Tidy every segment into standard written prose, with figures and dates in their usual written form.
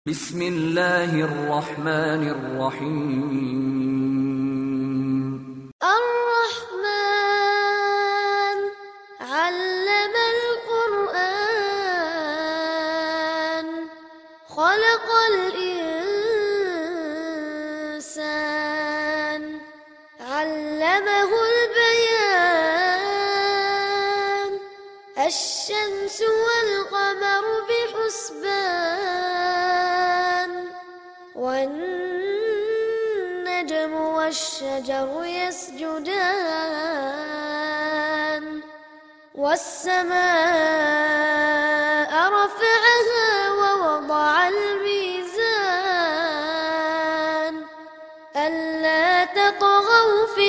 بسم الله الرحمن الرحيم الرحمن علم القرآن خلق الإنسان علمه البيان الشمس والقمر بحسبان والنجم والشجر يسجدان والسماء رفعها ووضع الميزان ألا تطغوا في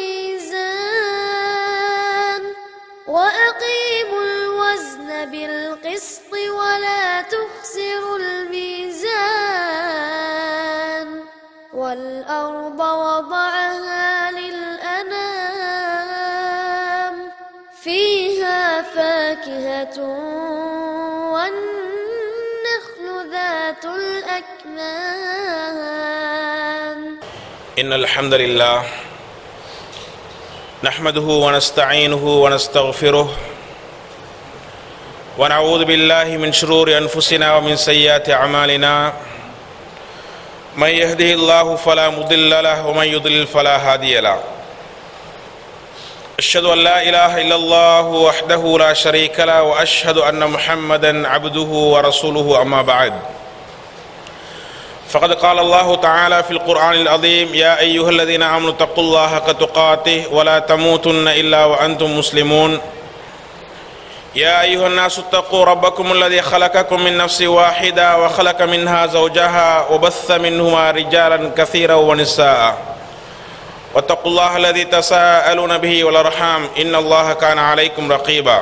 الميزان وأقيموا الوزن بالقسط ولا تخسروا الميزان والأرض وضعها للأنام فيها فاكهة والنخل ذات الأكمام إن الحمد لله نحمده ونستعينه ونستغفره ونعوذ بالله من شرور أنفسنا ومن سيئات أعمالنا من يهده الله فلا مضل له ومن يضلل فلا هادي له أشهد أن لا إله إلا الله وحده لا شريك له وأشهد أن محمدا عبده ورسوله أما بعد فقد قال الله تعالى في القرآن العظيم يا أيها الذين آمنوا اتقوا الله حق تقاته ولا تموتن إلا وأنتم مسلمون يا أيها الناس اتقوا ربكم الذي خلقكم من نفس واحدة وخلق منها زوجها وبث منهما رجالا كثيرا ونساء واتقوا الله الذي تساءلون به والأرحام إن الله كان عليكم رقيبا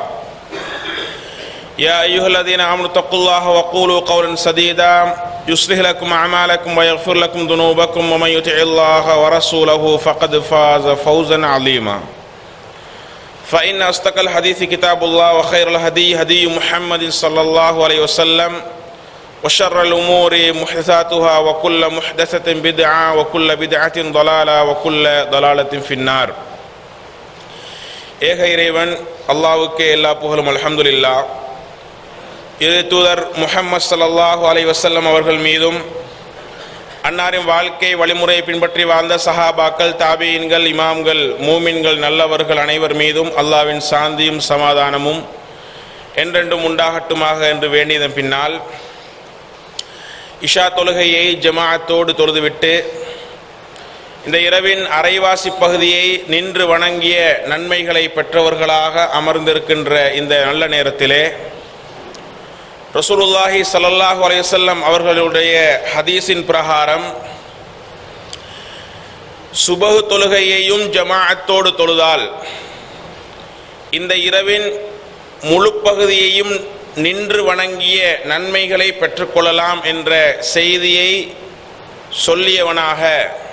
يا أيها الذين آمنوا اتقوا الله وقولوا قولا سديدا يصلح لكم أعمالكم ويغفر لكم ذنوبكم ومن يطع الله ورسوله فقد فاز فوزا عظيما فإن أصدق الحديث كتاب الله وخير الهدي هدي محمد صلى الله عليه وسلم وشر الأمور محدثاتها وكل محدثة بدعة وكل بدعة ضلالة وكل ضلالة في النار ஏக இறைவன் அல்லாஹ்வுக்கே எல்லா புகழும் அல்ஹம்துலில்லாஹ். இறை தூதர் முஹம்மது ஸல்லல்லாஹு அலைஹி வஸல்லம் அவர்கள் மீதும் அன்னாரின் வாழ்க்கை வழிமுறையை பின்பற்றி வாழ்ந்த சஹாபாக்கள், தாபீன்கள், இமாம்கள், மூமின்கள், நல்லவர்கள் அனைவர் மீதும் அல்லாஹ்வின் சாந்தியும் சமாதானமும் என்றென்றும் உண்டாகட்டுமாக என்று வேண்டியதன் பின்னால் இஷா தொழுகையை ஜமாஅத்தோடு தொழுதுவிட்டு இந்த இரவின் அரைவாசி பகுதியை நின்று வணங்கிய நன்மைகளை பெற்றவர்களாக அமர்ந்திருக்கின்ற இந்த நல்ல நேரத்திலே ரசூலுல்லாஹி ஸல்லல்லாஹு அலைஹி வஸல்லம் அவர்களுடைய ஹதீஸின் பிரகாரம் சுபஹ் தொழுகையையும் ஜமாஅத்தோடு தொழுதால் இந்த இரவின் முழு பகுதியையும் நின்று வணங்கிய நன்மைகளை பெற்றுக்கொள்ளலாம் என்ற செய்தியை சொல்லியவனாக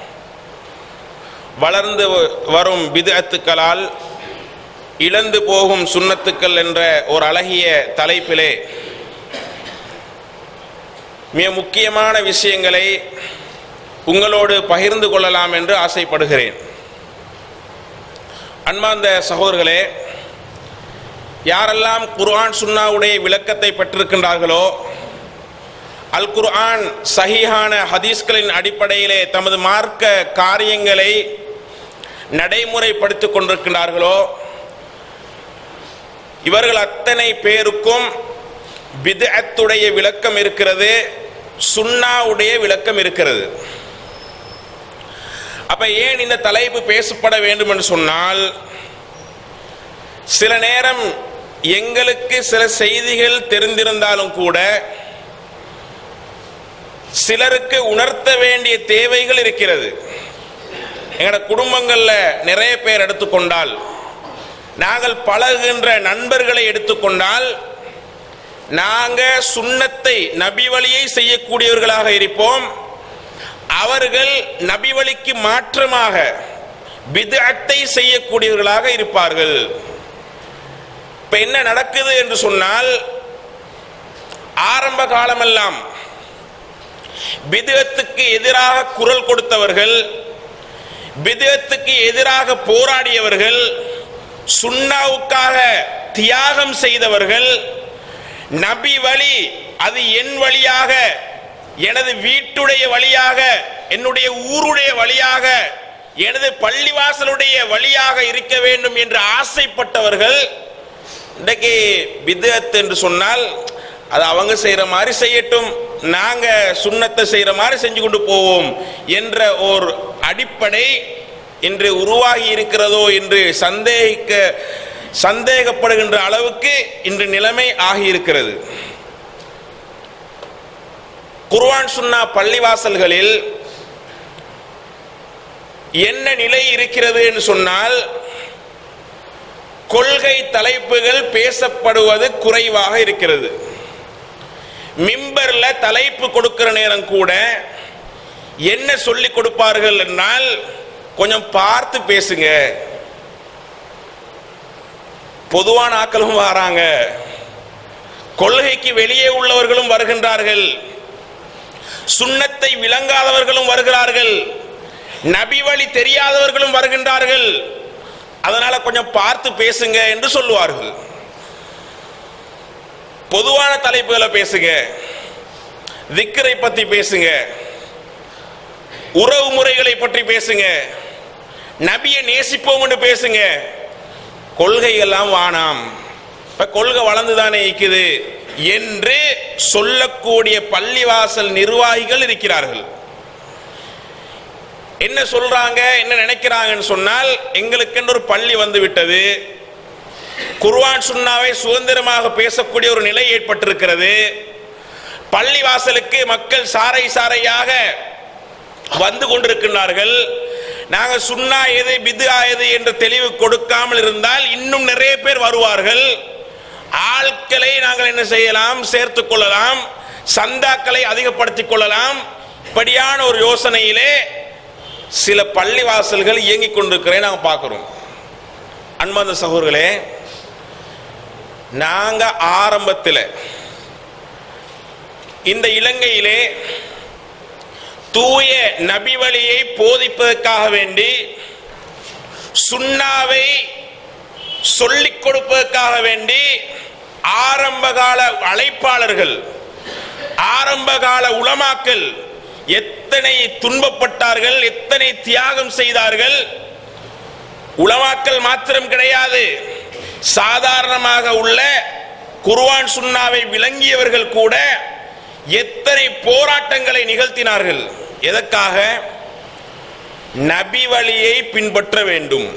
வளர்ந்து வரும் பித்அத்துக்களால் இழந்து போகும் சுன்னத்துக்கள் என்ற ஒரு அழகிய தலைப்பிலே மிக முக்கியமான விஷயங்களை உங்களோடு பகிர்ந்து கொள்ளலாம் என்று ஆசைப்படுகிறேன். அன்பார்ந்த சகோதரர்களே, யாரெல்லாம் குர்ஆன் சுன்னாவுடைய விளக்கத்தை பெற்றிருக்கின்றார்களோ, அல் குர்ஆன் சஹீஹான ஹதீஸ்களின் அடிப்படையிலே தமது மார்க்க காரியங்களை நடைமுறைப்படுத்திக் கொண்டிருக்கின்றார்களோ, இவர்கள் அத்தனை பேருக்கும் பித்அத்துடைய விளக்கம் இருக்கிறது, சுன்னாவுடைய விளக்கம் இருக்கிறது. அப்ப ஏன் இந்த தலைப்பு பேசப்பட வேண்டும் என்று சொன்னால், சில நேரம் எங்களுக்கு சில செய்திகள் தெரிந்திருந்தாலும் கூட சிலருக்கு உணர்த்த வேண்டிய தேவைகள் இருக்கிறது. எங்களோட குடும்பங்கள்ல நிறைய பேர் எடுத்துக்கொண்டால், நாங்கள் பழகுகின்ற நண்பர்களை எடுத்துக்கொண்டால், நாங்க சுன்னத்தை நபி வழியை செய்யக்கூடியவர்களாக இருப்போம். அவர்கள் நபி வழிக்கு மாற்றமாக பித்அத்தை செய்யக்கூடியவர்களாக இருப்பார்கள். இப்ப என்ன நடக்குது என்று சொன்னால், ஆரம்ப காலமெல்லாம் பித்அத்துக்கு எதிராக குரல் கொடுத்தவர்கள், பித்அத்துக்கு எதிராக போராடியவர்கள், சுன்னாவுக்காக தியாகம் செய்தவர்கள், நபி வழி அது என் வழியாக, எனது வீட்டுடைய வழியாக, என்னுடைய ஊருடைய வழியாக, எனது பள்ளிவாசலுடைய வழியாக இருக்க வேண்டும் என்று ஆசைப்பட்டவர்கள் இன்றைக்கு பித்அத் என்று சொன்னால் அது அவங்க செய்யற மாதிரி செய்யட்டும், நாங்க சுன்னத்தை செய்யற மாதிரி செஞ்சு கொண்டு போவோம் என்ற ஒரு அடிப்படை இன்று உருவாகி இருக்கிறதோ என்று சந்தேகப்படுகின்ற அளவுக்கு இன்று நிலைமை ஆகியிருக்கிறது. குர்ஆன் சுன்னா பள்ளிவாசல்களில் என்ன நிலை இருக்கிறது என்று சொன்னால், கொள்கை தலைப்புகள் பேசப்படுவது குறைவாக இருக்கிறது. மிம்பர்ல தலைப்பு கொடுக்கிற நேரம் கூட என்ன சொல்லி கொடுப்பார்கள் என்றால், கொஞ்சம் பார்த்து பேசுங்க, பொதுவான ஆட்களும் வராங்க, கொள்கைக்கு வெளியே உள்ளவர்களும் வருகின்றார்கள், சுன்னத்தை விளங்காதவர்களும் வருகிறார்கள், நபி வழி தெரியாதவர்களும் வருகின்றார்கள், அதனால கொஞ்சம் பார்த்து பேசுங்க என்று சொல்லுவார்கள். பொதுவான தலைப்புகளை பேசுங்க, திக்ரை பற்றி பேசுங்க, உறவு முறைகளை பற்றி பேசுங்க, நபியை நேசிப்போம் என்று பேசுங்க, கொள்கை எல்லாம் வானாம், இப்ப கொள்கை வளர்ந்துதானே இருக்குது என்று சொல்லக்கூடிய பள்ளிவாசல் நிர்வாகிகள் இருக்கிறார்கள். என்ன சொல்றாங்க, என்ன நினைக்கிறாங்கன்னு சொன்னால், எங்களுக்கு ஒரு பள்ளி வந்து விட்டது, குர்ஆன் சுன்னாவை சுதந்திரமாக பேசக்கூடிய ஒரு நிலை ஏற்பட்டிருக்கிறது, பள்ளிவாசலுக்கு மக்கள் சாரை சாரையாக வந்து கொண்டிருக்கிறார்கள், நாங்கள் சுன்னா எது பித்ஆ எது என்ற தெளிவு கொடுக்காமல் இருந்தால் இன்னும் நிறைய பேர் வருவார்கள், ஆட்களை நாங்கள் என்ன செய்யலாம், சேர்த்துக் கொள்ளலாம், சந்தாக்களை அதிகப்படுத்திக் கொள்ளலாம், இப்படியான ஒரு யோசனையிலே சில பள்ளிவாசல்கள் இயங்கிக் கொண்டிருக்கிறேன் நாங்கள் பார்க்கிறோம். அன்பார்ந்த சகோதரர்களே, நாங்க ஆரம்பத்தில் இந்த இலங்கையிலே தூய நபி வழியை போதிப்பதற்காக வேண்டி, சுன்னாவை சொல்லிக் கொடுப்பதற்காக வேண்டி ஆரம்பகால அழைப்பாளர்கள், ஆரம்பகால உலமாக்கள் எத்தனை துன்பப்பட்டார்கள், எத்தனை தியாகம் செய்தார்கள். உலமாக்கள் மாத்திரம் கிடையாது, சாதாரணமாக உள்ள குர்ஆன் சுன்னாவை விளங்கியவர்கள் கூட எத்தனை போராட்டங்களை நிகழ்த்தினார்கள். எதற்காக? நபி வழியை பின்பற்ற வேண்டும்,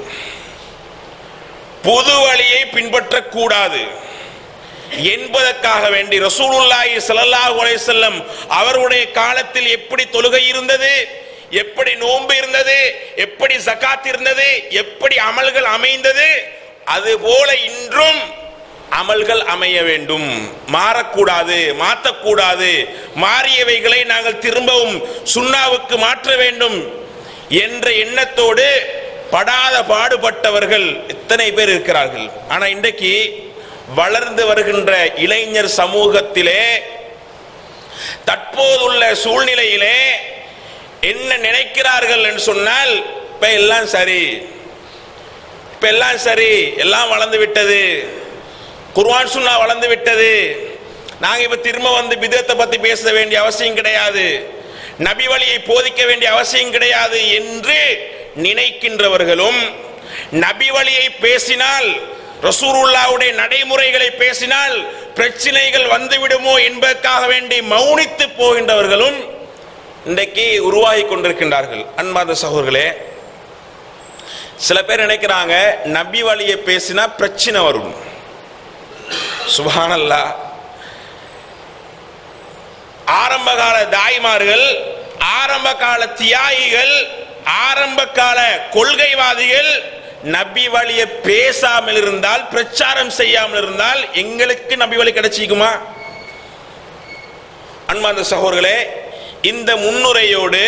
புது வழியை பின்பற்றக்கூடாது என்பதற்காக வேண்டி ரசூலுல்லாஹி ஸல்லல்லாஹு அலைஹி வஸல்லம் அவருடைய காலத்தில் எப்படி தொழுகை இருந்தது, எப்படி நோன்பு இருந்தது, எப்படி ஜகாத் இருந்தது, எப்படி அமல்கள் அமைந்தது, அதுபோல இன்றும் அமல்கள் அமைய வேண்டும், மாறக்கூடாது, மாற்றக்கூடாது, மாறியவைகளை நாங்கள் திரும்பவும் சுன்னாவுக்கு மாற்ற வேண்டும் என்ற எண்ணத்தோடு படாத பாடுபட்டவர்கள் எத்தனை பேர் இருக்கிறார்கள். ஆனா இன்றைக்கு வளர்ந்து வருகின்ற இளைஞர் சமூகத்திலே தற்போதுள்ள சூழ்நிலையிலே என்ன நினைக்கிறார்கள் என்று சொன்னால், இப்ப எல்லாம் சரி, இப்ப எல்லாம் சரி, எல்லாம் வளர்ந்து விட்டது, குர்ஆன் சுன்னா வளர்ந்து விட்டது, நாங்க இப்ப திரும்ப வந்து பித்அத்தை பத்தி பேச வேண்டிய அவசியம் கிடையாது, நபி வழியை போதிக்க வேண்டிய அவசியம் கிடையாது என்று நினைக்கின்றவர்களும், நபி வழியை பேசினால், ரசூலுல்லாஹ்வுடைய நடைமுறைகளை பேசினால் பிரச்சனைகள் வந்துவிடுமோ என்பதற்காக வேண்டி மௌனித்து போகின்றவர்களும் இன்றைக்கு உருவாகி கொண்டிருக்கின்றார்கள். அன்பார்ந்த சகோதரர்களே, சில பேர் நினைக்கிறாங்க நபி வழியை பேசினா பிரச்சனை வரும். சுப்ஹானல்லாஹ். ஆரம்பகால தாய்மார்கள், ஆரம்பகால தியாகிகள், ஆரம்பகால கொள்கைவாதிகள் நபி வழியை பேசாமல் இருந்தால், பிரச்சாரம் செய்யாமல் இருந்தால் எங்களுக்கு நபி வழி கிடைச்சிக்குமா? அன்பார்ந்த சகோதரர்களே, இந்த முன்னுரையோடு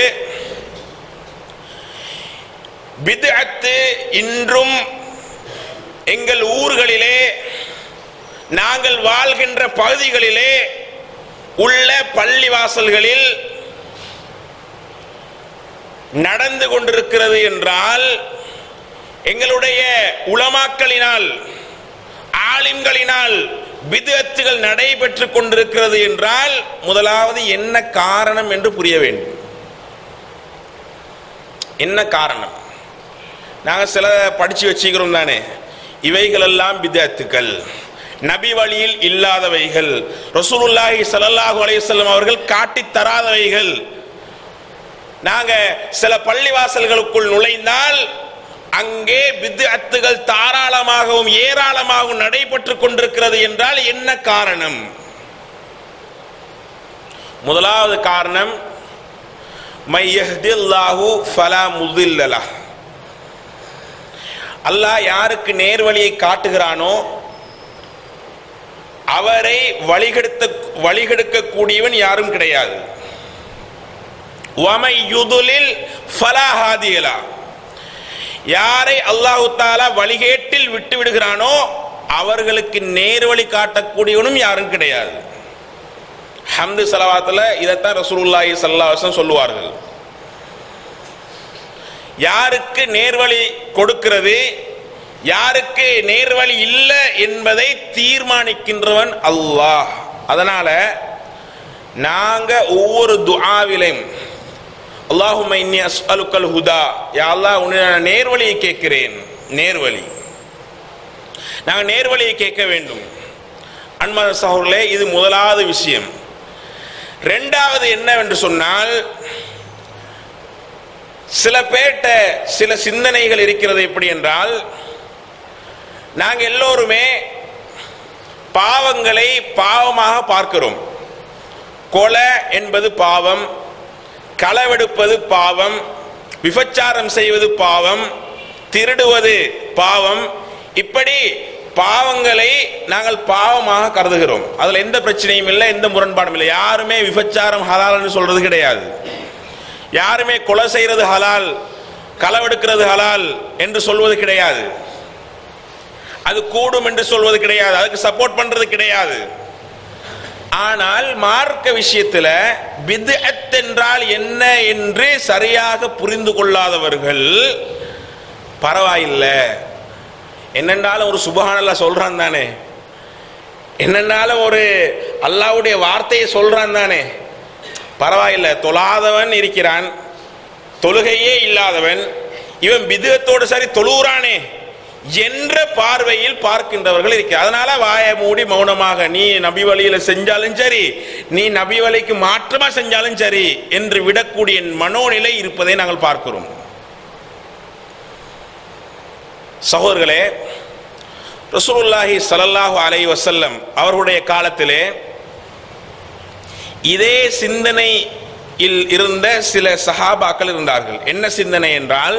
பித்அத்து இன்றும் எங்கள் ஊர்களிலே, நாங்கள் வாழ்கின்ற பகுதிகளிலே உள்ள பள்ளிவாசல்களில் நடந்து கொண்டிருக்கிறது என்றால், எங்களுடைய உலமாக்களினால், ஆலிம்களினால் பித்அத்துகள் நடைபெற்றுக் கொண்டிருக்கிறது என்றால், முதலாவது என்ன காரணம் என்று புரிய வேண்டும். என்ன காரணம்? நாங்கள் சில படிச்சு வச்சுக்கிறோம் தானே, இவைகளெல்லாம் பித்அத்துகள், நபி வழியில் இல்லாதவைகள், ரசூலுல்லாஹி ஸல்லல்லாஹு அலைஹி வஸல்லம் அவர்கள் காட்டித் தராதவைகள். நாங்க சில பள்ளிவாசல்களுக்குள் நுழைந்தால் அங்கே பித்அத்துகள் தாராளமாகவும் ஏராளமாகவும் நடைபெற்றுக் கொண்டிருக்கிறது என்றால் என்ன காரணம்? முதலாவது காரணம், மை யஹ்தில்லாஹு ஃபலா முதில்ல லஹ். அல்லாஹ் யாருக்கு நேர்வழியை காட்டுகிறானோ அவரை வழிகெடுக்க கூடியவன் யாரும் கிடையாது. வமை யுதுலில் ஃபலா ஹாதிய லஹ். யாரை அல்லாஹ் தஆலா வழிகேட்டில் விட்டு விடுகிறானோ அவர்களுக்கு நேர்வழி காட்டக்கூடியவனும் யாரும் கிடையாது. ஹம்து ஸலவாத்துல இதைத்தான் ரசூலுல்லாஹி ஸல்லல்லாஹு அலைஹி வஸல்லம் சொல்லுவார்கள். யாருக்கு நேர்வழி கொடுக்கிறது, யாருக்கு நேர்வழி இல்லை என்பதை தீர்மானிக்கின்றவன் அல்லாஹ். அதனால நாங்க ஒவ்வொரு துஆவிலும் அல்லாஹும்ம இன்னி அஸ்அலுக்கல் ஹுதா, யா அல்லாஹ் உன்னை நான் நேர்வழியை கேட்கிறேன். நேர்வழி, நாங்கள் நேர்வழியை கேட்க வேண்டும். அன்பான சகோதரர்களே, இது முதலாவது விஷயம். இரண்டாவது என்னவென்று சொன்னால், சில பேர்ட்ட சில சிந்தனைகள் இருக்கிறது. எப்படி என்றால், நாங்கள் எல்லோருமே பாவங்களை பாவமாக பார்க்கிறோம். கொலை என்பது பாவம், களவெடுப்பது பாவம், விபச்சாரம் செய்வது பாவம், திருடுவது பாவம். இப்படி பாவங்களை நாங்கள் பாவமாக கருதுகிறோம். அதுல எந்த பிரச்சனையும் இல்லை, எந்த முரண்பாடும் இல்லை. யாருமே விபச்சாரம் ஹலால்னு சொல்றது கிடையாது. யாருமே கொலை செய்யறது ஹலால், களவெடுக்கிறது ஹலால் என்று சொல்வது கிடையாது. அது கூடும் என்று சொல்வது கிடையாது, அதுக்கு சப்போர்ட் பண்றது கிடையாது. ஆனால் மார்க்க விஷயத்தில் பித்அத் என்றால் என்ன என்று சரியாக புரிந்து கொள்ளாதவர்கள், பரவாயில்லை என்னென்றாலும் ஒரு சுப்ஹானல்லாஹ் சொல்றான் தானே, என்னென்றாலும் ஒரு அல்லாஹ்வுடைய வார்த்தையை சொல்றான் தானே, பரவாயில்லை, தொழாதவன் இருக்கிறான், தொழுகையே இல்லாதவன், இவன் பித்அத்தோடு சரி தொழுகிறானே என்ற பார்வையில் பார்க்கின்றவர்கள் இருக்கிறார். அதனால வாயை மூடி மௌனமாக, நீ நபி வழியில செஞ்சாலும் சரி, நீ நபி வழிக்கு மாற்றமா செஞ்சாலும் சரி என்று விடக்கூடிய மனோநிலை இருப்பதை நாங்கள் பார்க்கிறோம். சகோதரர்களே, ரசூலுல்லாஹி ஸல்லல்லாஹு அலைஹி வஸல்லம் அவர்களுடைய காலத்திலே இதே சிந்தனையில் இருந்த சில சஹாபாக்கள் இருந்தார்கள். என்ன சிந்தனை என்றால்,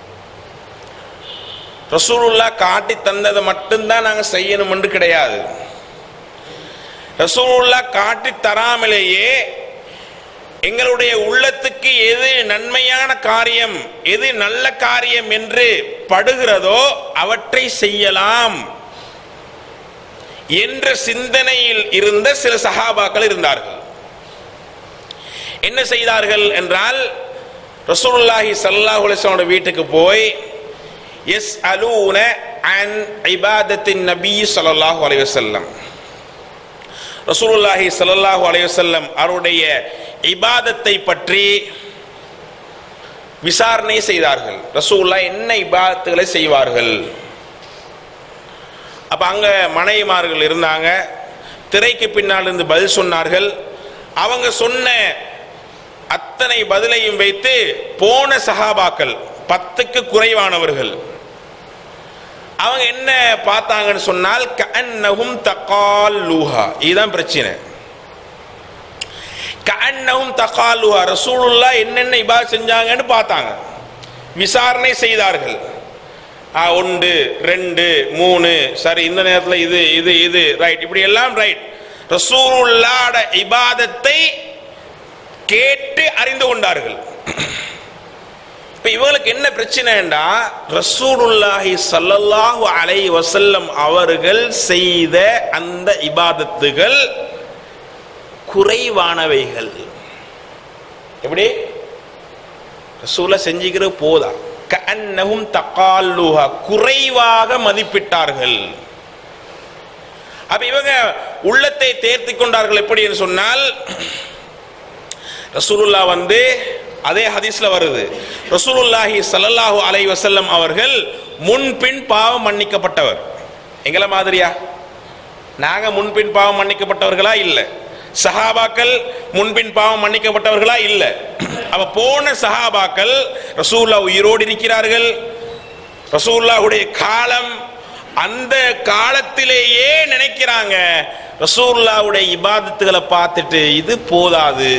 ரசூலுல்லாஹ் காட்டி தந்ததை மட்டும்தான் நாங்கள் செய்யணும் என்று கிடையாது. ரசூலுல்லாஹ் காட்டி தராமலேயே எங்களுடைய உள்ளத்துக்கு எது நன்மையான காரியம், எது நல்ல காரியம் என்று படுகிறதோ அவற்றை செய்யலாம் என்ற சிந்தனையில் இருந்த சில சஹாபாக்கள் இருந்தார்கள். என்ன செய்தார்கள் என்றால், ரசூலுல்லாஹி ஸல்லல்லாஹு அலைஹி வஸல்லம் வீட்டுக்கு போய் யஸ்அலூன அன் இபாதத்தின் நபி ஸல்லல்லாஹு அலைஹி வஸல்லம், ரசூலுல்லாஹி ஸல்லல்லாஹு அலைஹி வஸல்லம் அவருடைய இபாதத்தை பற்றி விசாரணை செய்தார்கள். ரசூலுல்லாஹ் என்ன இபாதத்துகளை செய்வார்கள்? அப்ப அங்க மனைவிமார்கள் இருந்தாங்க, திரைக்கு பின்னால் இருந்து பதில் சொன்னார்கள். அவங்க சொன்ன அத்தனை பதிலையும் வைத்து போன சஹாபாக்கள் 10க்கு குறைவானவர்கள் அவங்க என்ன பார்த்தாங்கன்னு சொன்னால், கஅன்னஹும் தகாலுஹா, இதுதான் பிரச்சனை. கஅன்னஹும் தகாலுஹா, ரசூலுல்லாஹ் என்னென்ன இபாதத் செஞ்சாங்கன்னு பார்த்தாங்க, விசாரணை செய்தார்கள். 1 2 3 சரி, இந்த நேரத்தில் இது இது இது ரைட், இப்படி எல்லாம் ரைட். ரசூலுல்லாஹ்வோட இபாதத்தை கேட்டு அறிந்து கொண்டார்கள். இப்ப இவங்களுக்கு என்ன பிரச்சனைண்டா, ரசூலுல்லாஹி ஸல்லல்லாஹு அலைஹி வஸல்லம் அவர்கள் செய்த அந்த இபாதத்துகள் குறைவானவைகள். எப்படி? ரசூலா செஞ்சுக்கிறது போதா, கஅன்னஹும் தகால்லுஹா, குறைவாக மதிப்பிட்டார்கள். அப்ப இவங்க உள்ளத்தை தேர்த்தி கொண்டார்கள். எப்படி என்று சொன்னால், ரசூலுல்லாஹ் அதே ஹதீஸ்ல வருது, ரசூலுல்லாஹி ஸல்லல்லாஹு அலைஹி வஸல்லம் அவர்கள் முன்பின் பாவம் மன்னிக்கப்பட்டவர். எங்கள மாதிரியா? நாங்க முன்பின் பாவம் மன்னிக்கப்பட்டவர்களா? இல்ல. சஹாபாக்கள் முன்பின் பாவம் மன்னிக்கப்பட்டவர்களா? இல்ல. அப்ப போன சஹாபாக்கள் ரசூலுல்லாஹ் உயிரோடு இருக்கிறார்கள், ரசூலுல்லாஹுடைய காலம், அந்த காலத்திலேயே நினைக்கிறாங்க ரசூலுல்லாஹுடைய இபாதத்துகளை பார்த்துட்டு இது போதாது,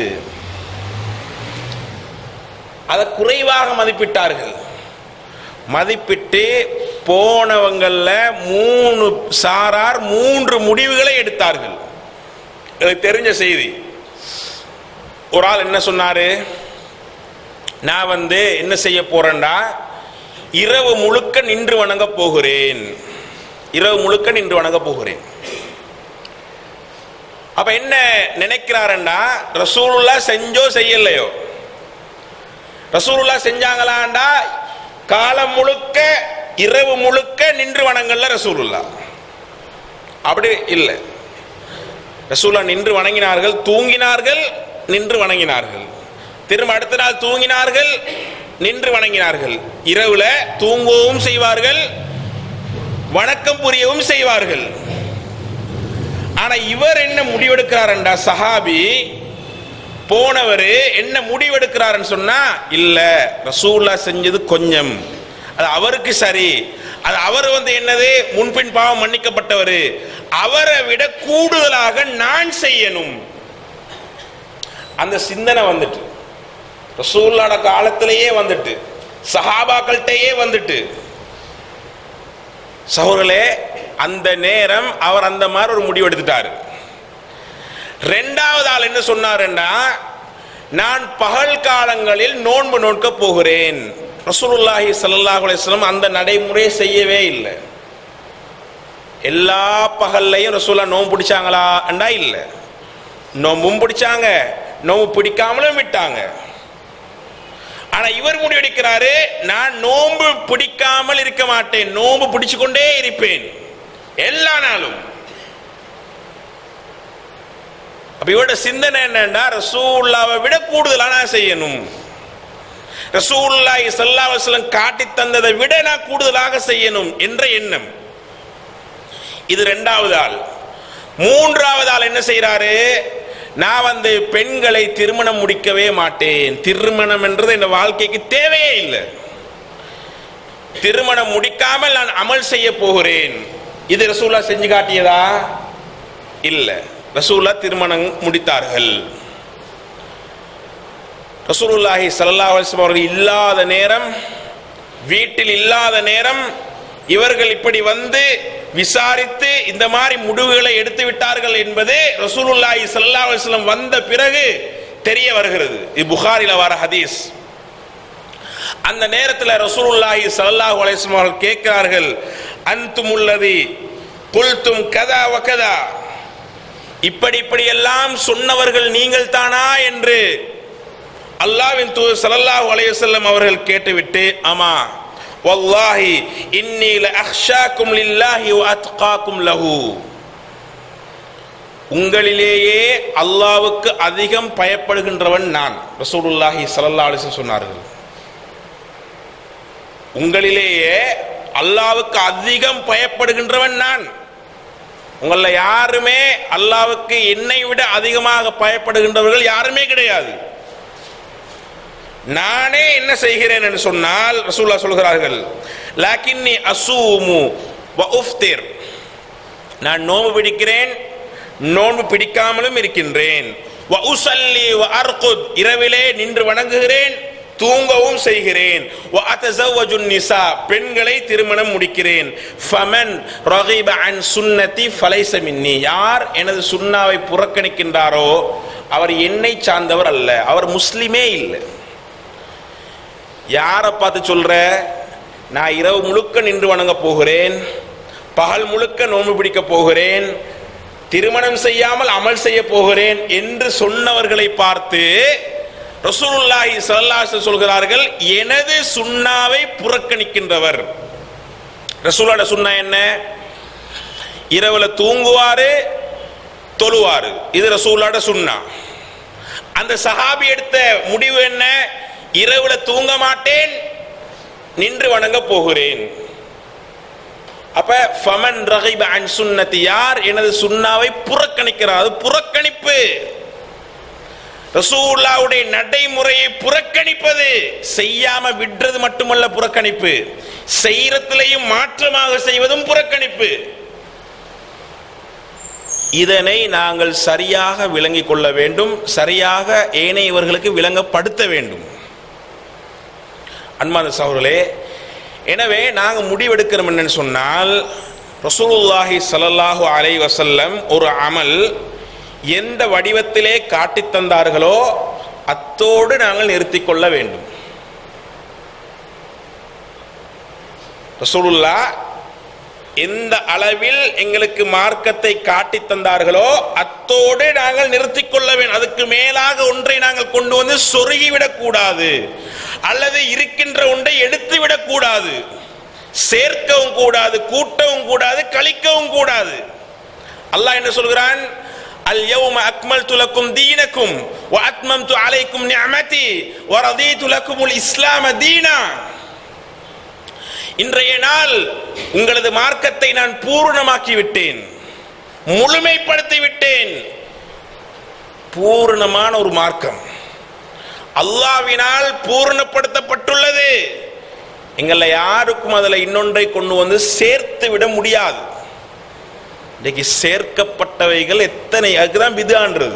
அதை குறைவாக மதிப்பிட்டார்கள். மதிப்பிட்டு போனவங்கள 3 சாரார் 3 முடிவுகளை எடுத்தார்கள். எனக்கு தெரிஞ்ச செய்தி. ஒரு ஆள் என்ன சொன்னாரு, நான் என்ன செய்ய போறேன்டா, இரவு முழுக்க நின்று வணங்க போகிறேன், இரவு முழுக்க நின்று வணங்க போகிறேன். அப்ப என்ன நினைக்கிறாருண்டா, ரசூலுல்லாஹ் செஞ்சோ செய்யலையோ, ரசூலுல்லாஹ் செஞ்சாங்களாண்டா காலம் முழுக்க இரவு முழுக்க நின்று வணங்கல்ல ரசூலுல்லாஹ். அப்படி இல்லை. ரசூலுல்லாஹ் நின்று வணங்கினார்கள், தூங்கினார்கள், நின்று வணங்கினார்கள், திரும்ப அடுத்த நாள் தூங்கினார்கள், நின்று வணங்கினார்கள். இரவுல தூங்கவும் செய்வார்கள், வணக்கம் புரியவும் செய்வார்கள். ஆனா இவர் என்ன முடிவெடுக்கிறார்டா, சஹாபி போனவர் என்ன முடிவெடுக்கிறாருன்னு சொன்னா, இல்ல ரசூலுல்லாஹ் செஞ்சது கொஞ்சம், அது அவருக்கு சரி, அது அவர் என்னது முன்பின் பாவம் மன்னிக்கப்பட்டவர், அவரை விட கூடுதலாக நான் செய்யணும். அந்த சிந்தனை ரசூலுல்லாஹ் காலத்திலேயே சஹாபாக்கள்கிட்டயே சகோதரர்களே, அந்த நேரம் அவர் அந்த மாதிரி ஒரு முடிவு எடுத்துட்டாரு. ரெண்டாவது ஆள் என்ன சொன்னாருன்னா, நான் பகல் காலங்களில் நோன்பு நோக்க போகிறேன். ரசூலுல்லாஹி ஸல்லல்லாஹு அலைஹி வஸல்லம் அந்த நடைமுறை செய்யவே இல்லை. எல்லா பகல்லையும் ரசூலுல்லாஹ் நோன்பு பிடிச்சாங்களா? இல்ல. நோம்பும் பிடிச்சாங்க, நோம்பு பிடிக்காமலும் விட்டாங்க. ஆனா இவர் முடிவெடுக்கிறாரு, நான் நோன்பு பிடிக்காமல் இருக்க மாட்டேன், நோன்பு பிடிச்சு கொண்டே இருப்பேன் எல்லா நாளும். அப்ப இவரோட சிந்தனை என்னன்னா, ரசூலுல்லாஹ்வை விட கூடுதலா நான் செய்யணும், ரசூலுல்லாஹி ஸல்லல்லாஹு அலைஹி வஸல்லம் காட்டி தந்ததை விட நான் கூடுதலாக செய்யணும் என்ற எண்ணம். இது ரெண்டாவது ஆள். மூன்றாவது ஆள் என்ன செய்யறாரு, நான் பெண்களை திருமணம் முடிக்கவே மாட்டேன், திருமணம் என்றது என் வாழ்க்கைக்கு தேவையே இல்லை, திருமணம் முடிக்காமல் நான் அமல் செய்ய போகிறேன். இது ரசூலுல்லாஹ் செஞ்சு காட்டியதா? இல்ல. ரசூலுல்லாஹ் திருமணம் முடித்தார்கள். ரசூலுல்லாஹி ஸல்லல்லாஹு அலைஹி வஸல்லம் அவர்கள் இல்லாத நேரம், வீட்டில் இல்லாத நேரம் இவர்கள் இப்படி விசாரித்து இந்த மாதிரி முடிவுகளை எடுத்து விட்டார்கள் என்பது ரசூலுல்லாஹி ஸல்லல்லாஹு அலைஹி வஸல்லம் வந்த பிறகு தெரிய வருகிறது. இது புகாரில வர ஹதீஸ். அந்த நேரத்தில் ரசூலுல்லாஹி ஸல்லல்லாஹு அலைஹி வஸல்லம் அவர்கள் கேட்கிறார்கள், அன்துமுல்லதி குல்தும் கதா வகதா, இப்படி இப்படி எல்லாம் சொன்னவர்கள் நீங்கள் தானா என்று அல்லாஹ்வின் தூதர் ஸல்லல்லாஹு அலைஹி வஸல்லம் அவர்கள் கேட்டுவிட்டு, ஆமா, வல்லாஹி இன்னி லஅக்ஷாக்கும் லில்லாஹி வ அத்காக்கும் லஹு, உங்களிலேயே அல்லாஹ்வுக்கு அதிகம் பயப்படுகின்றவன் நான், ரசூலுல்லாஹி ஸல்லல்லாஹு அலைஹி வஸல்லம் சொன்னார்கள். உங்களிலேயே அல்லாஹ்வுக்கு அதிகம் பயப்படுகின்றவன் நான். உங்கள யாருமே அல்லாஹ்வுக்கு என்னை விட அதிகமாக பயப்படுகின்றவர்கள் யாருமே கிடையாது. நானே என்ன செய்கிறேன் என்று சொன்னால், ரசூலுல்லாஹ் சொல்கிறார்கள், லாக்கின்னி அஸூமு வ உஃப்திர், நான் நோன்பு பிடிக்கிறேன், நோன்பு பிடிக்காமலும் இருக்கின்றேன். வ உஸல்லி வ அர்குத், இரவிலே நின்று வணங்குகிறேன், தூங்கவும் செய்கிறேன். வ அத்தஸவ்வஜுன் நிஸா, பெண்களை திருமணம் முடிக்கிறேன். ஃபமன் ரகிப அன் சுன்னதி ஃபலைஸ மின்னி, யார் எனது சுன்னாவை புறக்கணிக்கின்றாரோ அவர் என்னை சார்ந்தவர் அல்ல, அவர் முஸ்லிமே இல்லை. யாரை பார்த்து சொல்ற, நான் இரவு முழுக்க நின்று வணங்க போகிறேன், பகல் முழுக்க நோன்பு பிடிக்க போகிறேன், திருமணம் செய்யாமல் அமல் செய்ய போகிறேன் என்று சொன்னவர்களை பார்த்து ரசூலுல்லாஹி ஸல்லல்லாஹு அலைஹி வஸல்லம் சொல்கிறார்கள், எனது சுன்னாவை புறக்கணிக்கின்றவர். ரசூலோட சுன்னா என்ன? இரவுல தூங்குவாரு, தொழுவாரு. இது ரசூலோட சுன்னா. அந்த சஹாபி எடுத்த முடிவு என்ன? இரவுல தூங்க மாட்டேன், நின்று வணங்க போகிறேன். அப்ப ஃபமன் ரகிப அன் சுன்னதி, யார் எனது சுன்னாவை புறக்கணிக்கிறார், புறக்கணிப்பு. ரசூலுல்லாஹ்வுடைய நடைமுறையை புறக்கணிப்பது, செய்யாம விடுறது மட்டுமல்ல புறக்கணிப்பு, செய்யறதிலேயும் மாற்றமாக செய்வதும் புறக்கணிப்பு. இதனை நாங்கள் சரியாக விளங்கிக் கொள்ள வேண்டும், சரியாக ஏனையவர்களுக்கு விளங்கப்படுத்த வேண்டும். அன்பான சகோதரர்களே, எனவே நாங்கள் முடிவெடுக்கிறோம் என்னன்னு சொன்னால், ரசூலுல்லாஹி ஸல்லல்லாஹு அலைஹி வஸல்லம் ஒரு அமல் எந்த வடிவத்திலே காட்டித் தந்தார்களோ அத்தோடு நாங்கள் நிறுத்திக் கொள்ள வேண்டும். ரசூலுல்லாஹ் எந்த அளவில் எங்களுக்கு மார்க்கத்தை காட்டித் தந்தார்களோ அத்தோடு நாங்கள் நிறுத்திக் கொள்ள வேண்டும். அதுக்கு மேலாக ஒன்றை நாங்கள் கொண்டு வந்து சொருகிவிடக் கூடாது, அல்லது இருக்கின்ற ஒன்றை எடுத்து விடக்கூடாது, சேர்க்கவும் கூடாது, கூட்டவும் கூடாது, கழிக்கவும் கூடாது. அல்லாஹ் என்ன சொல்கிறான்? அல் யௌம அக்மல்து லக்கும் தீனக்கும் வ அத்மம்து அலைக்கும் நிஅமதி வ ரதீது லக்குமுல் இஸ்லாம தீனா. இன்றைய நாள் உங்களது மார்க்கத்தை நான் பூரணமாக்கி விட்டேன், முழுமைப்படுத்தி விட்டேன். பூரணமான ஒரு மார்க்கம் அல்லாஹ்வினால் பூரணப்படுத்தப்பட்டுள்ளது. எங்களை யாருக்கும் அதில் இன்னொன்றை கொண்டு வந்து சேர்த்து விட முடியாது. இன்னைக்கு சேர்க்கப்பட்டவைகள் எத்தனை, அதுதான் பித்ஆன்றது.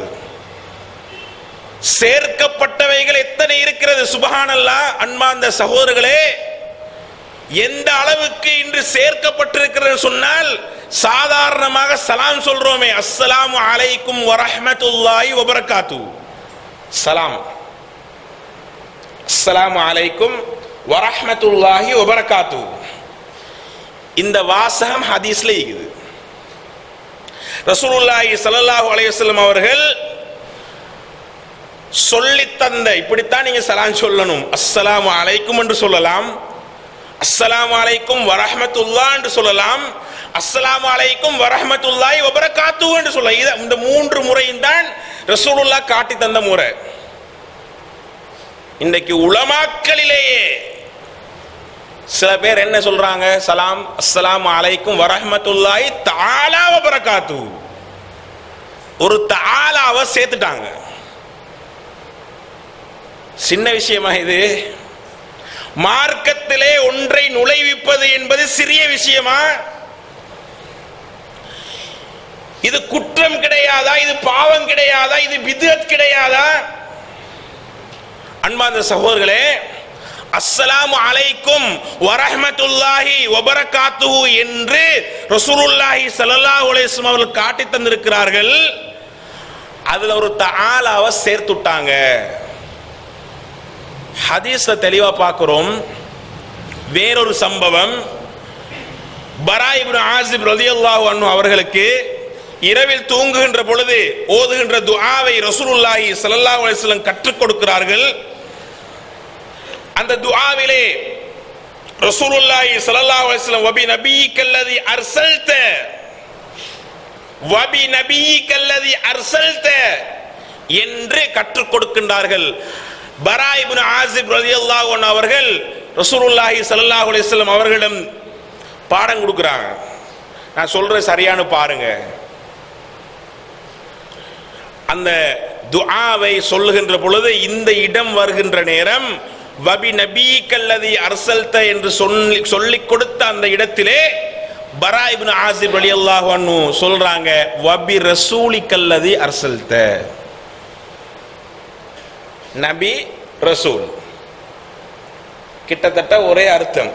சேர்க்கப்பட்டவைகள் எத்தனை இருக்கிறது, சுப்ஹானல்லாஹ். அன்பார்ந்த சகோதரர்களே, எந்த அளவுக்கு இன்று சேர்க்கப்பட்டிருக்கிறது சொன்னால், சாதாரணமாக சலாம் சொல்றோமே, அஸ்ஸலாமு அலைக்கும் வரஹ்மத்துல்லாஹி வபரகாத்துஹு, சலாம், அஸ்ஸலாமு அலைக்கும் வரஹ்மத்துல்லாஹி வபரகாத்துஹு. இந்த வாசகம் ஹதீஸ்ல இருக்குது. ரசூலுல்லாஹி ஸல்லல்லாஹு அலைஹி வஸல்லம் அவர்கள் சொல்லித் தந்த, இப்படித்தான் நீங்க சலாம் சொல்லணும். அஸ்ஸலாமு அலைக்கும் என்று சொல்லலாம், அஸ்ஸலாமு அலைக்கும் வரஹ்மத்துல்லாஹ் என்று சொல்லலாம், அஸ்ஸலாமு அலைக்கும் வரஹ்மத்துல்லாஹி வபரகாத்துஹு என்று சொல்லலாம். இந்த மூன்று முறையும் தான் ரசூலுல்லாஹ் காட்டி தந்த முறை. இன்றைக்கு உலமாக்களிலேயே சில பேர் என்ன சொல்றாங்க? சலாம் அஸ்ஸலாமு அலைக்கும் வரஹ்மத்துல்லாஹி தஆலா வபரகாத்துஹு, ஒரு தஆலாவை சேர்த்துட்டாங்க. சின்ன விஷயமா இது? மார்க்கத்திலே ஒன்றை நுழைவிப்பது என்பது சிறிய விஷயமா? இது குற்றம் கிடையாதா? இது பாவம் கிடையாதா? இது பித்அத் கிடையாதா? அன்பார்ந்த சகோதரர்களே, அஸ்ஸலாமு அலைக்கும் வரஹ்மத்துல்லாஹி வபரகாத்துஹு என்று ரசூலுல்லாஹி ஸல்லல்லாஹு அலைஹி வஸல்லம் அவர்கள் காட்டி தந்திருக்கிறார்கள். அதுல ஒரு தஆலாவை சேர்த்துட்டாங்க. ஹதீஸ்ல தெளிவா பார்க்கிறோம். வேறொரு சம்பவம், பரா இப்னு ஆசிப் ரலியல்லாஹு அன்ஹு அவர்களுக்கு இரவில் தூங்குகின்ற பொழுது ஓதுகின்ற துஆவை ரசூலுல்லாஹி ஸல்லல்லாஹு அலைஹி வஸல்லம் கற்றுக் கொடுக்கிறார்கள். அந்த துஆவிலே ரசூலுல்லாஹி ஸல்லல்லாஹு அலைஹி வஸல்லம் வபி நபியிக்கல்லதி அர்சல்த, வபி நபியிக்கல்லதி அர்சல்த என்று கற்றுக் கொடுக்கின்றார்கள். பரா இப்னு ஆசிப் ரலியல்லாஹு அன்ஹு அவர்கள் ரசூலுல்லாஹி ஸல்லல்லாஹு அலைஹி வஸல்லம் அவர்களிடம் பாடம் கொடுக்கிறாங்க. நான் சொல்ற சரியான பாருங்க. அந்த துஆவை சொல்லுகின்ற பொழுது இந்த இடம் வருகின்ற நேரம் வபி நபியிக்கல்லதி அர்சல்த என்று சொல்லிக் கொடுத்த அந்த இடத்திலே பரா இப்னு ஆசிப் ரலியல்லாஹு அன்ஹு சொல்றாங்க, வபி ரசூலிக்கல்லதி அர்சல்த. நபி ரசூல் கிட்டத்தட்ட ஒரே அர்த்தம்.